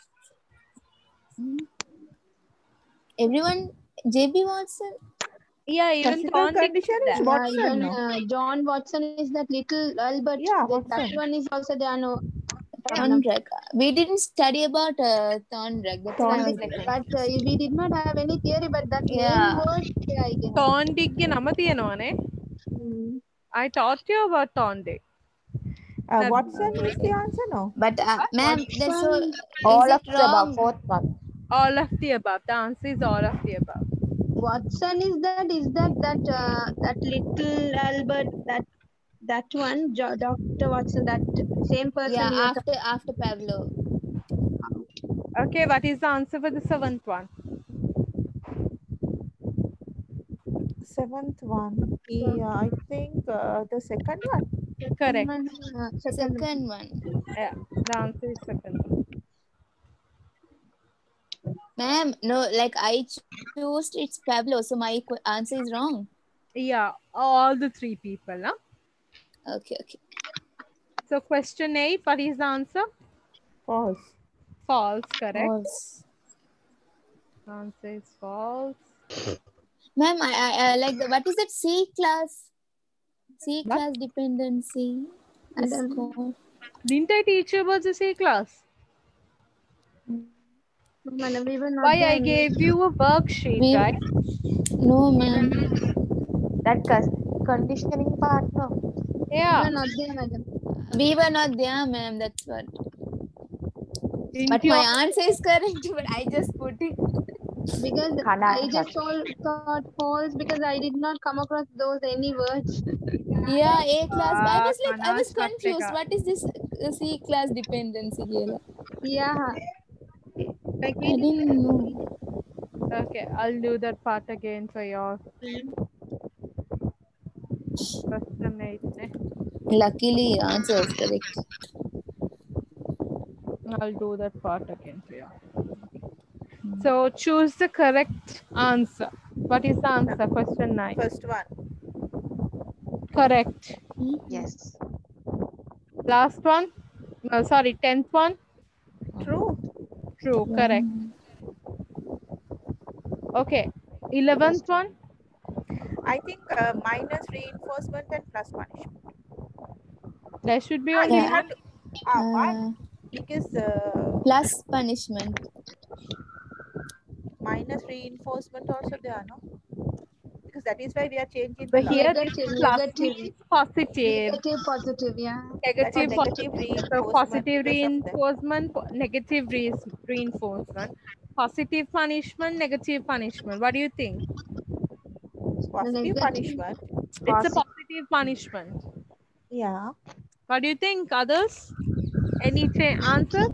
Everyone, J B Watson. Yeah, even Classical Thorndike condition is is there. Yeah, Watson, even no? uh, John Watson is that little Albert. Yeah, that, that Watson. one is also there. No, Thorndike. We didn't study about uh, Thorndike. That's why I was Thorndike. like, but uh, we did not have any theory. But that Yeah. main word, yeah, I guess. Thorndike ಗೆ ನಮ තියෙනවනේ. Mm. I taught you about Thorndike. Uh, That- Watson is the answer, no? but uh, ma'am, that's so. All is of it the above. wrong? Fourth one. All of the above. The answer is all of the above. Watson is that is that that uh, that little Albert that that one Jo- Doctor Watson, that same person. Yeah, you are after after Pavlov. Okay, what is the answer for the seventh one? Seventh one. Yeah, I think uh, the second one. talking- Correct. one, uh, second. Second one. Yeah, the answer is second one. Ma'am, no, like I chose it's Pablo, so my qu- answer is wrong. Yeah, all the three people. Huh? Okay, okay. So question eight, what is the answer? False. False, correct. False. Answer is false. Ma'am, I, I, I like the, what is that C class? C What? class dependency. I is don't know. called. Didn't I teach you about the C class? Madam, we were not Why I there. gave you a worksheet, We- right? No, ma'am. That cus- conditioning part, no? We Yeah. were not there, madam. We were not there, ma'am. That's what. Didn't But you my all- answer is correct, but I just put it. Because Kana I just all thought false because I did not come across those any words. Yeah, A class. I Ah, was like, I was Kana confused. Shatrika. What is this uh, C class dependency? Gela? Yeah. I didn't know. Okay, I'll do that part again for your question eight. ne? Luckily, answer was correct. I'll do that part again for you. So choose the correct answer. What is the answer? Question nine. First one. Correct. Yes. Last one. No, sorry, tenth one. True. True. Correct. Okay. Eleventh one. I think uh, minus reinforcement and plus punishment. There should be Ah, only we Yeah. one. had to, ah, Uh, one because uh, Plus punishment. minus reinforcement also there, no? Because that is why we are changing the But law. here this Negative, plus negative. means positive. Negative, positive, yeah. That's a Negative, negative positive. So reinforcement positive because of that. reinforcement, po- negative re reinforcement. Positive punishment, negative punishment. What do you think? Positive Negative. punishment. It's a Posi- positive punishment. Yeah. What do you think, others? Any cha- answer?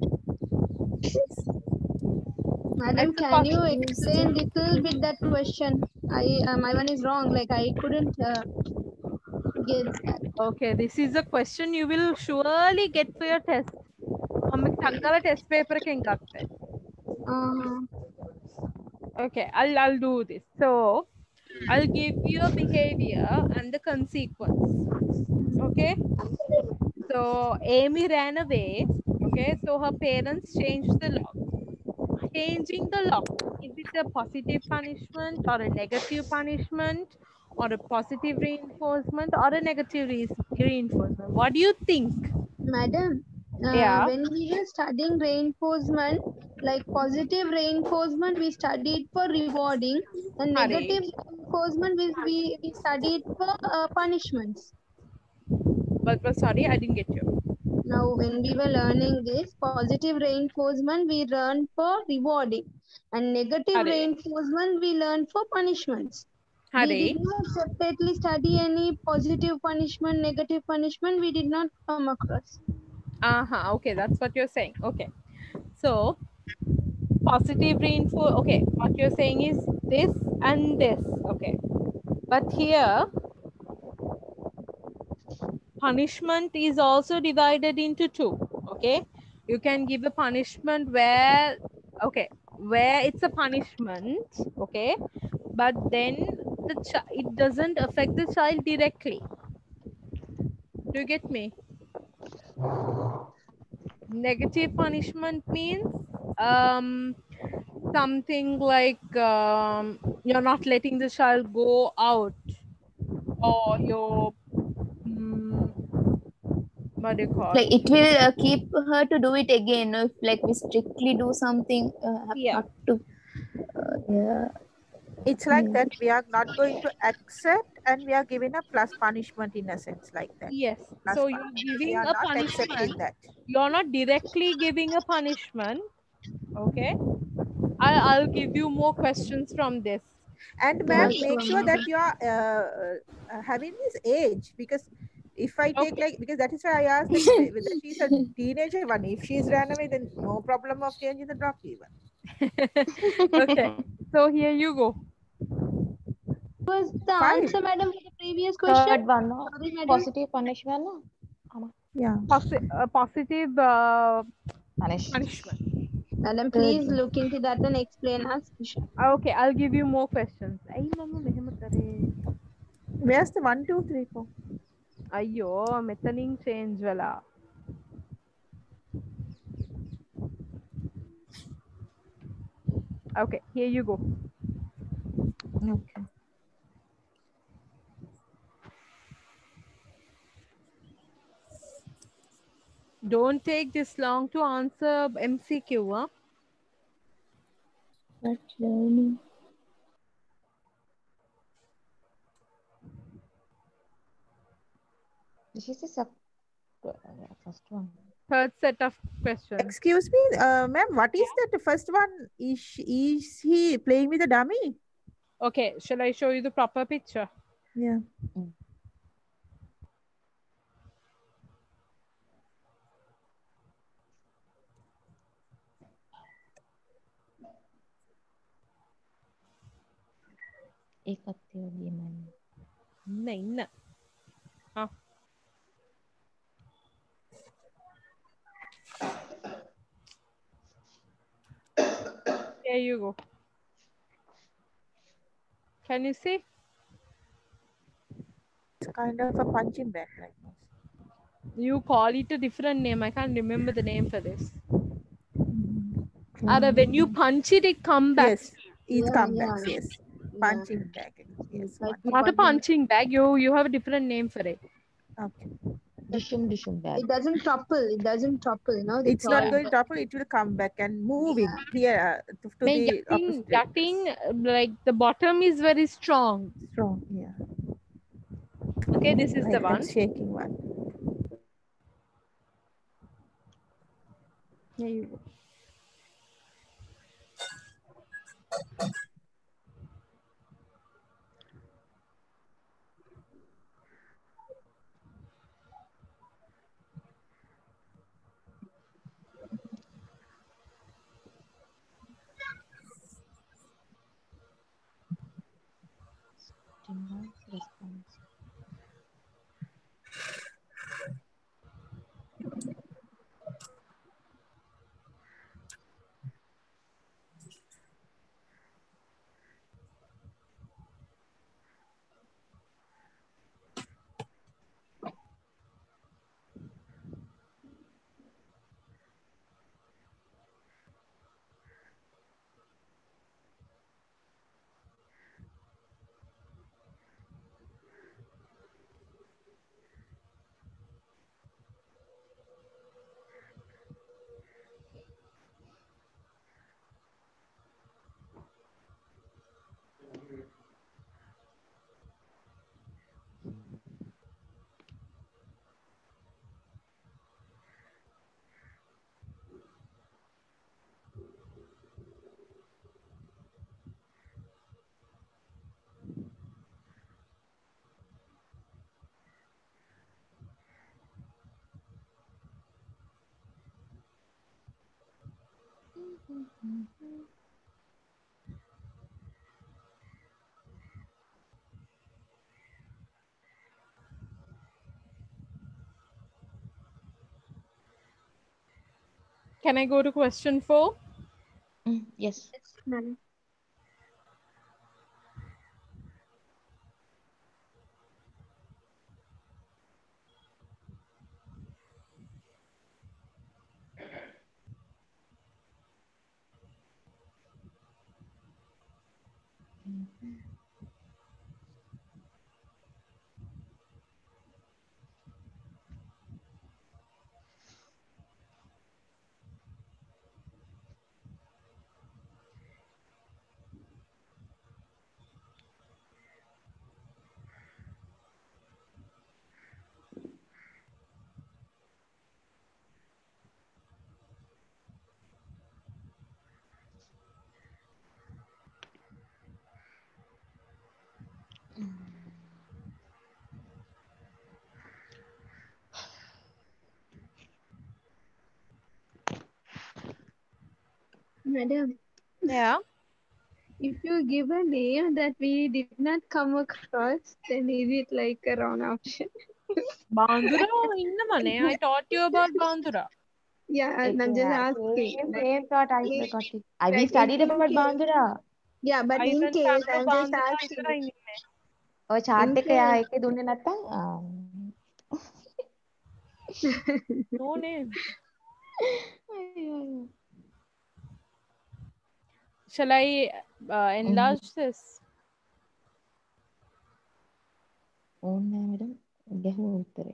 Madam, It's a can you positive. explain little bit that question? I uh, my one is wrong. Like I couldn't uh, get that. Okay, this is a question you will surely get for your test. हम Chang La test paper के इंगाते. Uh, Okay, I'll I'll do this. So I'll give you a behavior and the consequence. Okay. So Amy ran away. Okay, so her parents changed the lock. Changing the lock, is it a positive punishment or a negative punishment or a positive reinforcement or a negative re- reinforcement? What do you think? Madam, uh, Yeah. when we were studying reinforcement, like positive reinforcement, we studied for rewarding, and Hare. negative reinforcement, we, we, we studied for uh, punishments. But, but sorry, I didn't get you. Now, when we were learning this, positive reinforcement, we learned for rewarding, and negative Hare. reinforcement, we learned for punishments. We Hare. did not separately study any positive punishment, negative punishment, we did not come across. Uh-huh. Okay, that's what you're saying. Okay. So positive reinforce. Okay, what you're saying is this and this. Okay. But here punishment is also divided into two. Okay, you can give a punishment where, okay, where it's a punishment. Okay, but then the child, it doesn't affect the child directly. Do you get me? Negative punishment means um something like um, you're not letting the child go out, or you're mm, what do you call Like it will uh, keep her to do it again. no? If like we strictly do something, uh, have Yeah. not to. Uh, yeah. It's like Hmm. that we are not going to accept and we are giving a plus punishment in a sense like that. Yes. Plus So you're punishment. We giving are a not punishment. accepting that. You're not directly giving a punishment. Okay. I, I'll give you more questions from this. And Yeah, ma'am, make sure, sure that madam. you are uh, uh, having this age, because if I take Okay. like, because that is why I asked that whe- whether she's a teenager one. If she's ran away, then no problem of changing the block even. Okay. So here you go. Was the Five. answer, madam, for the previous question? Third one, no? Sorry, madam. Positive punishment, no? Ama. Yeah. Posi- uh, positive uh, Punish. punishment. Madam, Third please one. look into that and explain us. Okay, I'll give you more questions. Ay, mama, mehem kare. Where's the one, two, three, four? Ayyo, metaning change wala. Okay, here you go. Okay. Don't take this long to answer M C Q. Huh? But learning. This is the sub, uh, yeah, first one. Third set of questions. Excuse me, uh, ma'am, what is that first one? Is, she- is he playing with a dummy? Okay, shall I show you the proper picture? Yeah. Mm. ඒකත් ඒ වගේමයි. ඉන්න ඉන්න. Ah. There you go. Can you see? It's kind of a punching bag like this. You call it a different name. I can't remember the name for this. Mm-hmm. Ada, when you punch it, it comes back. Yes, it Yeah, comes yeah. back. Yes, Yeah. punching bag. Yes, Like punching. Not a punching bag. You you have a different name for it. Okay. Dishum dishum bag. It doesn't topple. It doesn't topple. No, they It's not call going it. to topple. It will come back and moving here uh, to, to May the yachting, opposite. yachting, like the bottom is very strong. Strong. Yeah. Okay, this is the Like one. that shaking one. Here you go. Stimulus response. Can I go to question four? Mm, yes. Ma'am. Madam, Yeah. if you give a name that we did not come across, then is it like a wrong option? Bandura innamane. I taught you about Bandura. Yeah, It- I'm just yeah, asking. Same, Like, same thought I in- got it. I we like studied in about case- Bandura. Yeah, but I in went case, to I'm just Bandura asking. විතරයි ඉන්නේ. ඔය chart In එක එයා case- එකේ දුන්නේ නැත්තම් ආ. No name. අයියෝ, අයියෝ. Shall I uh, enlarge this? ඕනේ නෑ මැඩම්. ගැහුව උත්තරේ.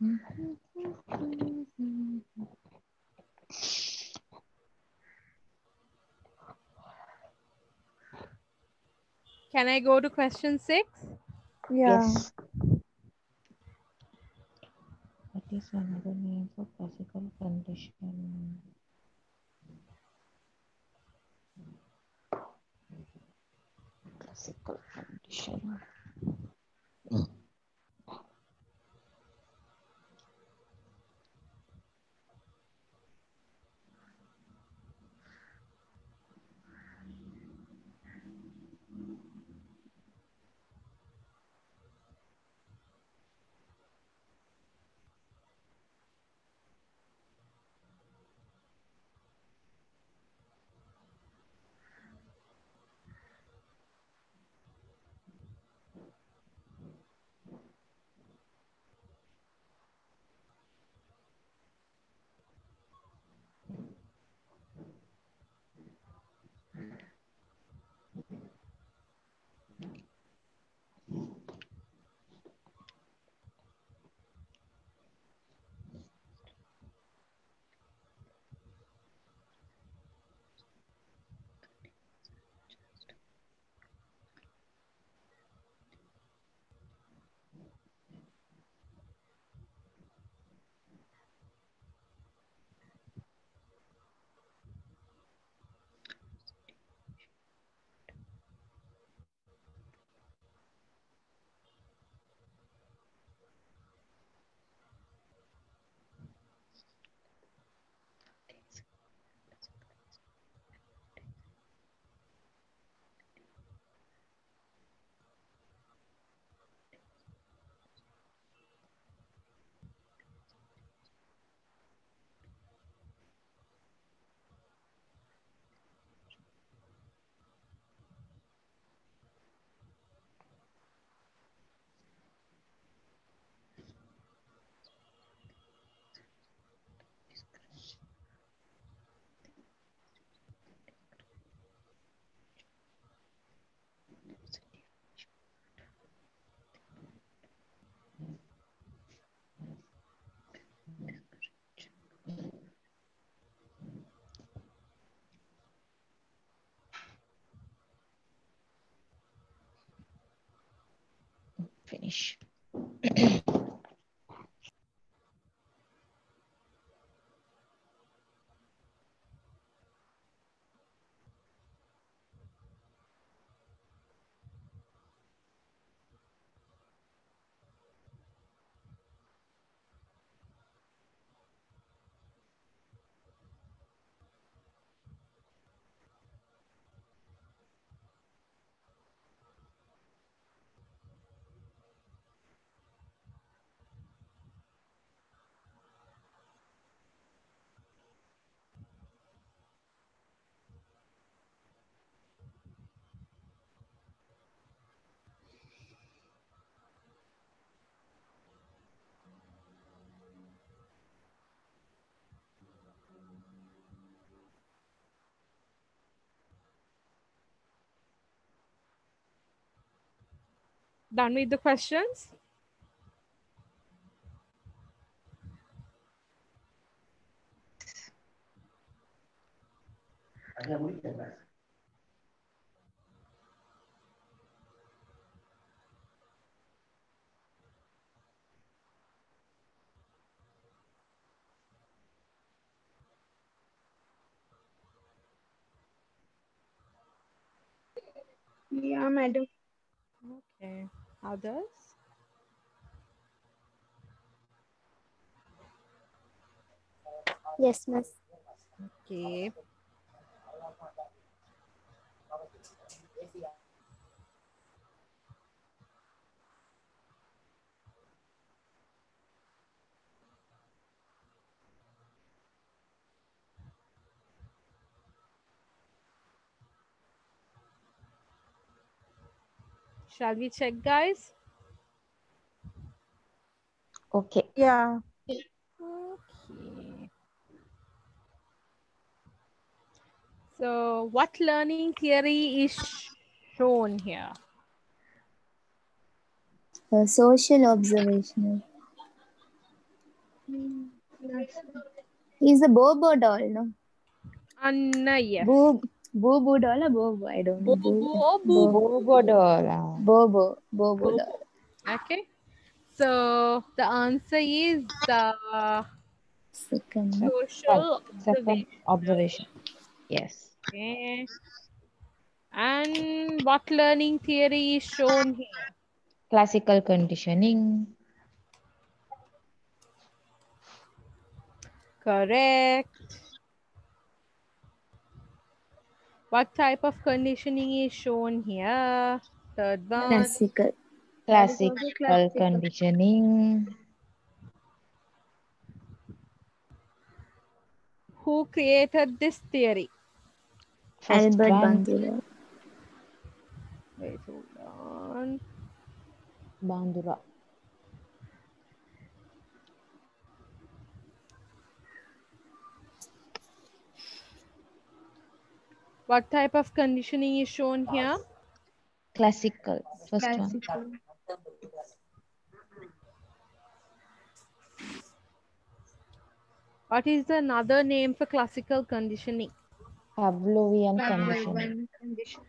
Can I go to question six? Yeah. Yes. What is another name for classical condition? Classical condition. Finish. Done with the questions? Yeah, madam. Okay. Others? Yes, miss. Okay. Shall we check, guys? Okay. Yeah. Okay. So, what learning theory is shown here? Uh, social observational. He's a Bobo doll, no? Anna, yes. Boo, Bobo doll or Bobo? I don't know. Bobo Boo, or Boo? Bobo doll. Bobo, Bobo Bobo. doll. Okay. So the answer is the Second. social Second observation. observation. Yes. Okay. And what learning theory is shown here? Classical conditioning. Correct. What type of conditioning is shown here? Third one. Classical. Classical classical. conditioning. Who created this theory? First Albert one, Bandura. Wait, hold on. Bandura. What type of conditioning is shown here? Classical. First one. Classical. What is another name for classical conditioning? Pavlovian conditioning. Pavlovian condition.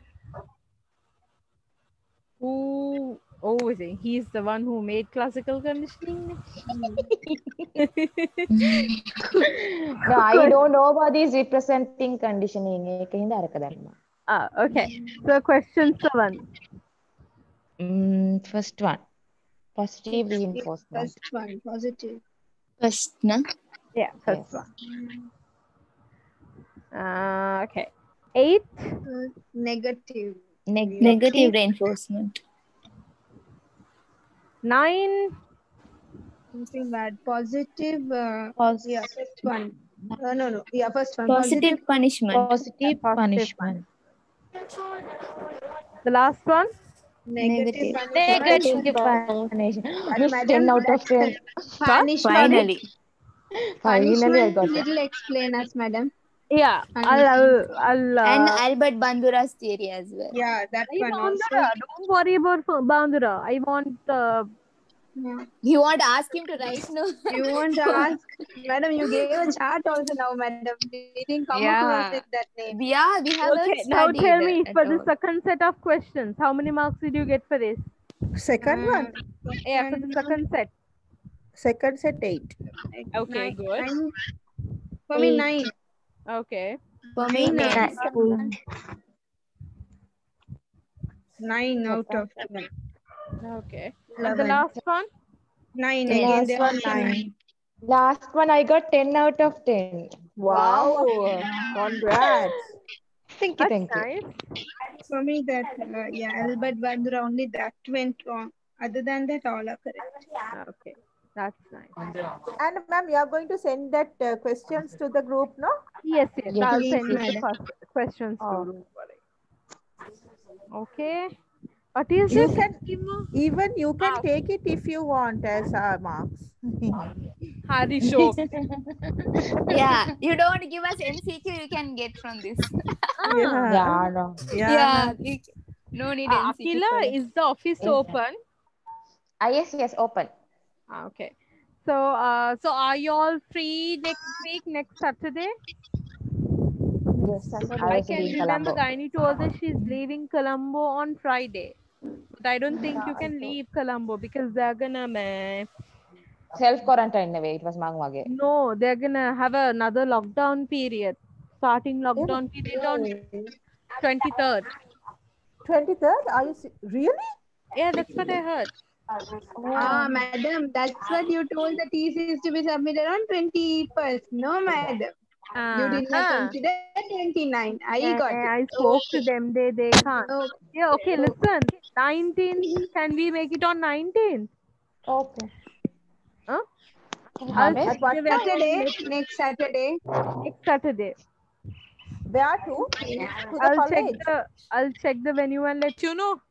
Who? Oh, is it? He's the one who made classical conditioning. No, I don't know about these representing conditioning. ඒකින්ද අරක දන්නවා. Ah, okay. So question seven. Mm, first one. Positive reinforcement. First one, positive. First, no? Yeah, first Yes. one. Uh, okay. Eight. Uh, negative. Negative. Negative reinforcement. Nine. Something bad. Positive. Uh, Pos- yeah, first one. Uh, no, no. Yeah, first one. Positive punishment. Positive Positive punishment. The last one. Negative. Negative. punishment. Punishment. But Miss madam, ten out of ten. Punishment. Finally. Finally, I Punishment. got it. Little explain us, madam. Yeah. I'll, Punishment. I'll, I'll, And uh, Albert Bandura's theory as well. Yeah, that I one Bandura. also. Don't worry about Bandura. I want uh, Yeah. You want to ask him to write, no? You want to ask, madam? You gave a chart also now, madam. We didn't come Yeah. across with that name. Yeah, we haven't okay. Now studied tell me at for the all. second set of questions, how many marks did you get for this? Second Uh, one. Yeah, for the second set. Second set eight. Okay, nine, good. nine. For me, Eight. nine. Okay. For me, Nine. nine. Nine out of ten. Okay. And the Eleven. last one? Nine The again. last They one, also nine. nine. Last one, I got ten out of ten. Wow. Congrats. Thank you, That's thank you. nice. For me, that uh, yeah, Albert Bandura only that went wrong. Other than that, all are correct. Okay. That's nice. And ma'am, you are going to send that uh, questions to the group, no? Yes, yes. Yes. I'll Please, send you the madam. first questions Oh. to don't worry. Okay. What is You this? can even you can Ah. take it if you want as uh, marks. Hari show. Yeah, you don't give us M C Q, you can get from this. Ah. Yeah, no. Yeah, you- no need Ah, M C Q. Akila, for that. is the office Yes. open? Ah, yes, yes, open. Ah, okay. So, uh, so are you all free next week, next Saturday? Yes, I I was can in remember Colombo. Gaini told us she's leaving Colombo on Friday. But I don't think you can leave Colombo because they're gonna, meh, Self quarantine නෙවෙයි. It was මං වගේ. no, they're gonna have another lockdown period. Starting lockdown period on twenty-third. twenty-third? Are you se- really? Yeah, that's what I heard. Ah, madam, that's what you told the thesis to be submitted on twenty-first. No, madam. You did not Uh-huh. consider twenty-nine. I Yeah, got I it. spoke to them. They they can't. Okay. Yeah, okay. Listen, nineteenth. Can we make it on nineteenth? Okay. Huh? Can I'll have it? check the venue Saturday, next Saturday. next Saturday. Where to? To the I'll check college. the I'll check the venue and let you know.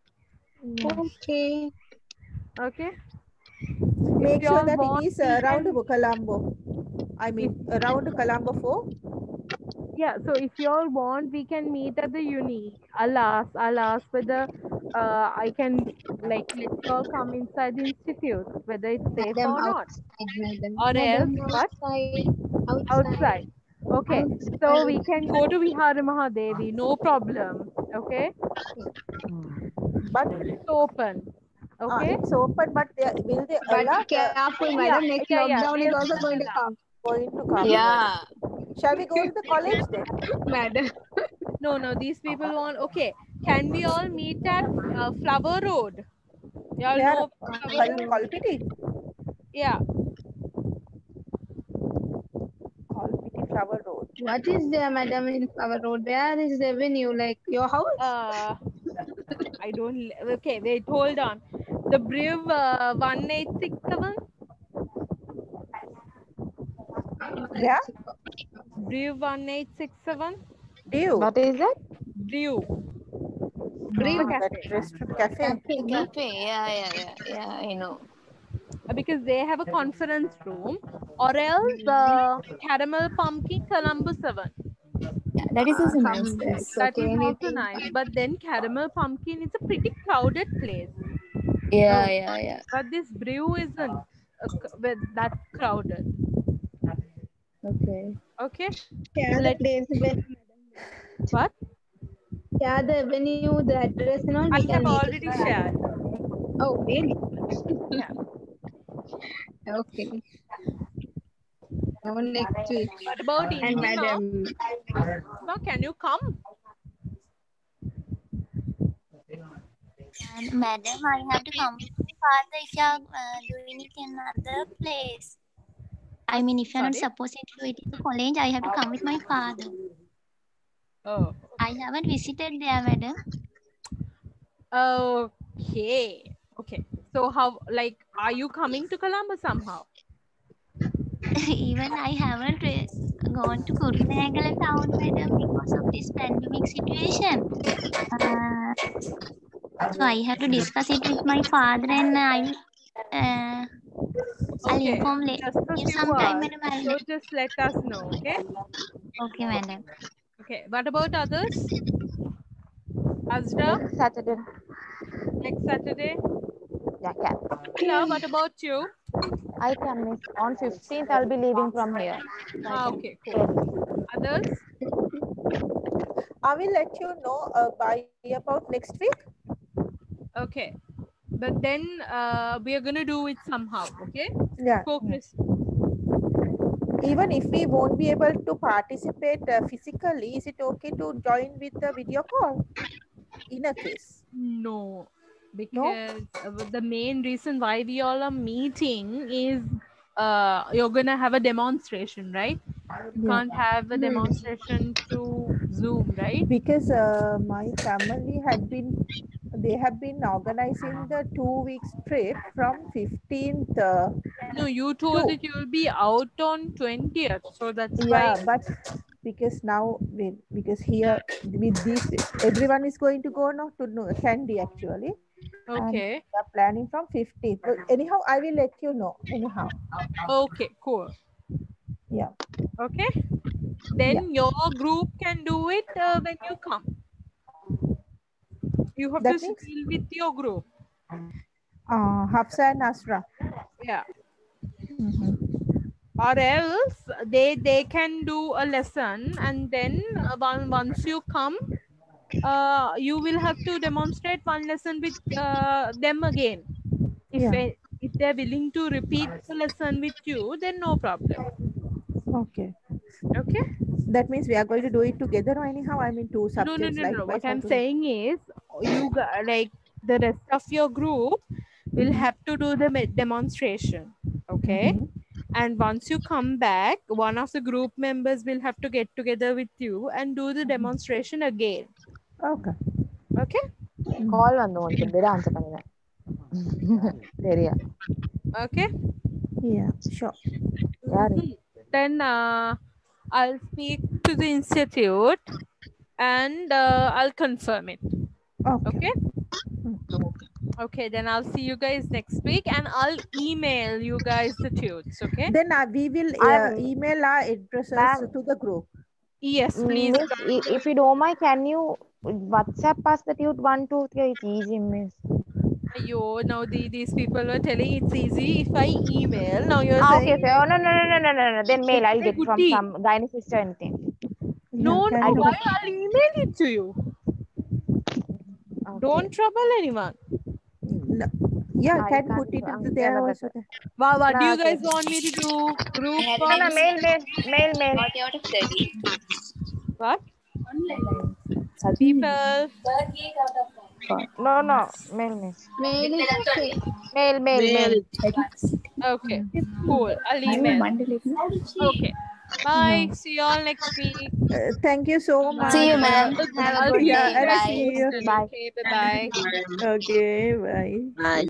Okay. Okay. Make you sure all that want, it is we around can- Colombo. I mean, around Colombo four. Yeah. So if you all want, we can meet at the uni. I'll ask. I'll ask whether uh, I can like let you all come inside the institute, whether it's safe Madam, or not, outside, madam. or Madam, else what? outside. Outside. Outside. Okay, Outside. so we can go to Vihara Mahadevi, no problem. Okay, But it's open. uh, Okay, it's open, but they, will they But allow the careful, yeah, madam. Next yeah, yeah. lockdown is We'll also going to allow. come. going to come? Yeah. Shall we go to the college then? Madam. No, no. These people want. Okay, can we all meet at uh, Flower Road? Y'all Where? know Flower Kal- Road? Kalpiti? Yeah. Kalpiti Flower Road. What is there, madam, in our road? Where is the avenue? Like your house? Uh, I don't. li- Okay, wait. Hold on. The Briv uh, one eight six seven. Yeah? Briv one eight six seven. Dew. What is it? Briv. Briv. The Ah, that cafe. restaurant cafe. Cafe, cafe. Yeah, yeah, yeah, yeah. I know. Uh, Because they have a conference room, or else uh, Caramel Pumpkin Columbus seven. Yeah, that is also nice. Come, Yes. it's That okay. is also Anything. nice. But then Caramel Pumpkin is a pretty crowded place. Yeah, yeah, yeah. But this brew isn't uh, c- with that crowded. Okay. Okay. Share the Let place. When, what? share the avenue, the address, and all. I We can have meet. already shared. Oh, really? Yeah. Okay. Now next week. What about And Indima? madam, Indima, can you come? And madam, I have to come with my father if you are uh, doing it in another place. I mean, if you are not Sorry? supposed to do it in the college, I have to come with my father. Oh. I haven't visited there, madam. Okay. Okay. So how, like, are you coming to Colombo somehow? Even I haven't re- gone to Kurunegala town, madam, because of this pandemic situation. Uh, so I have to discuss it with my father, and I will. Uh, I'll Okay. inform later. Just a You few sometime, hours. madam. I'll... So just let us know, okay? Okay, madam. Okay. What about others? Azra, Next Saturday. next Saturday. Yeah, can. Ila, what about you? I can miss. On fifteenth, I'll be leaving from here. So I Ah, can okay, cool. Others? I will let you know uh, by about next week. Okay. But then uh, we are going to do it somehow, okay? Yeah. Before Christmas. Even if we won't be able to participate uh, physically, is it okay to join with the video call? In a case. No, because uh, the main reason why we all are meeting is uh, you're going to have a demonstration, right? You Yeah. can't have a demonstration through Zoom, right? Because uh, my family had been, they have been organizing the two weeks trip from fifteenth. Uh, No, you told to, that you'll be out on twentieth. So that's yeah, why. but because now, we, because here with this, everyone is going to go now to know Candy actually. And Okay. we are planning from fifteenth. But anyhow, I will let you know. Anyhow. Okay, cool. Yeah. Okay. Then your group can do it uh, when you come. You have That to means? deal with your group. Uh, Hafsa and Asra. Yeah. Mm-hmm. Or else they they can do a lesson, and then uh, one, once you come, uh, you will have to demonstrate one lesson with uh, them again. If Yeah. a, if they're willing to repeat the lesson with you, then no problem. Okay. Okay. That means we are going to do it together or anyhow, I mean two No, no, subjects no, no. likewise. What I'm how to- saying is, you g- like the rest of your group will have to do the me- demonstration. Okay. Mhm. And once you come back, one of the group members will have to get together with you and do the demonstration again. Okay. Okay. Call on the one. Better answer panina. There. Okay. Yeah, sure. Mhm. Then uh, I'll speak to the institute and uh, I'll confirm it. Okay. Okay. Okay, then I'll see you guys next week and I'll email you guys the tunes. Okay. Then uh, we will uh, I'm- email our addresses Ma'am. to the group. Yes, please. Miss, i- if you don't mind, can you WhatsApp us that you one, two, three? It's easy, Miss. Yo, now the, these people were telling it's easy if I email. Now you're Ah, saying okay, okay. Oh, no, no, no, no, no, no, no. Then mail. I'll hey, get from goody. some gynae sister or anything. No, Yeah, no, can I you? why? I'll email it to you. Okay. Don't trouble anyone. No. Yeah, I can can't put it do- into I'm there gonna also. get it. Wow, what do Nah, you guys okay. want me to do? Group No, no, or mail, mail, mail, mail. what? People. No, no, mail, miss. Mail is okay. Mail, mail, Mail mail. it. Okay, cool. I'll email. Okay. Bye. See you all next week. Uh, thank you so much. See you, Uh, ma'am. I'll, Have a I'll good see you yeah, day. and next I Bye. see you. week. Bye. Okay, bye bye. Okay, bye. Bye.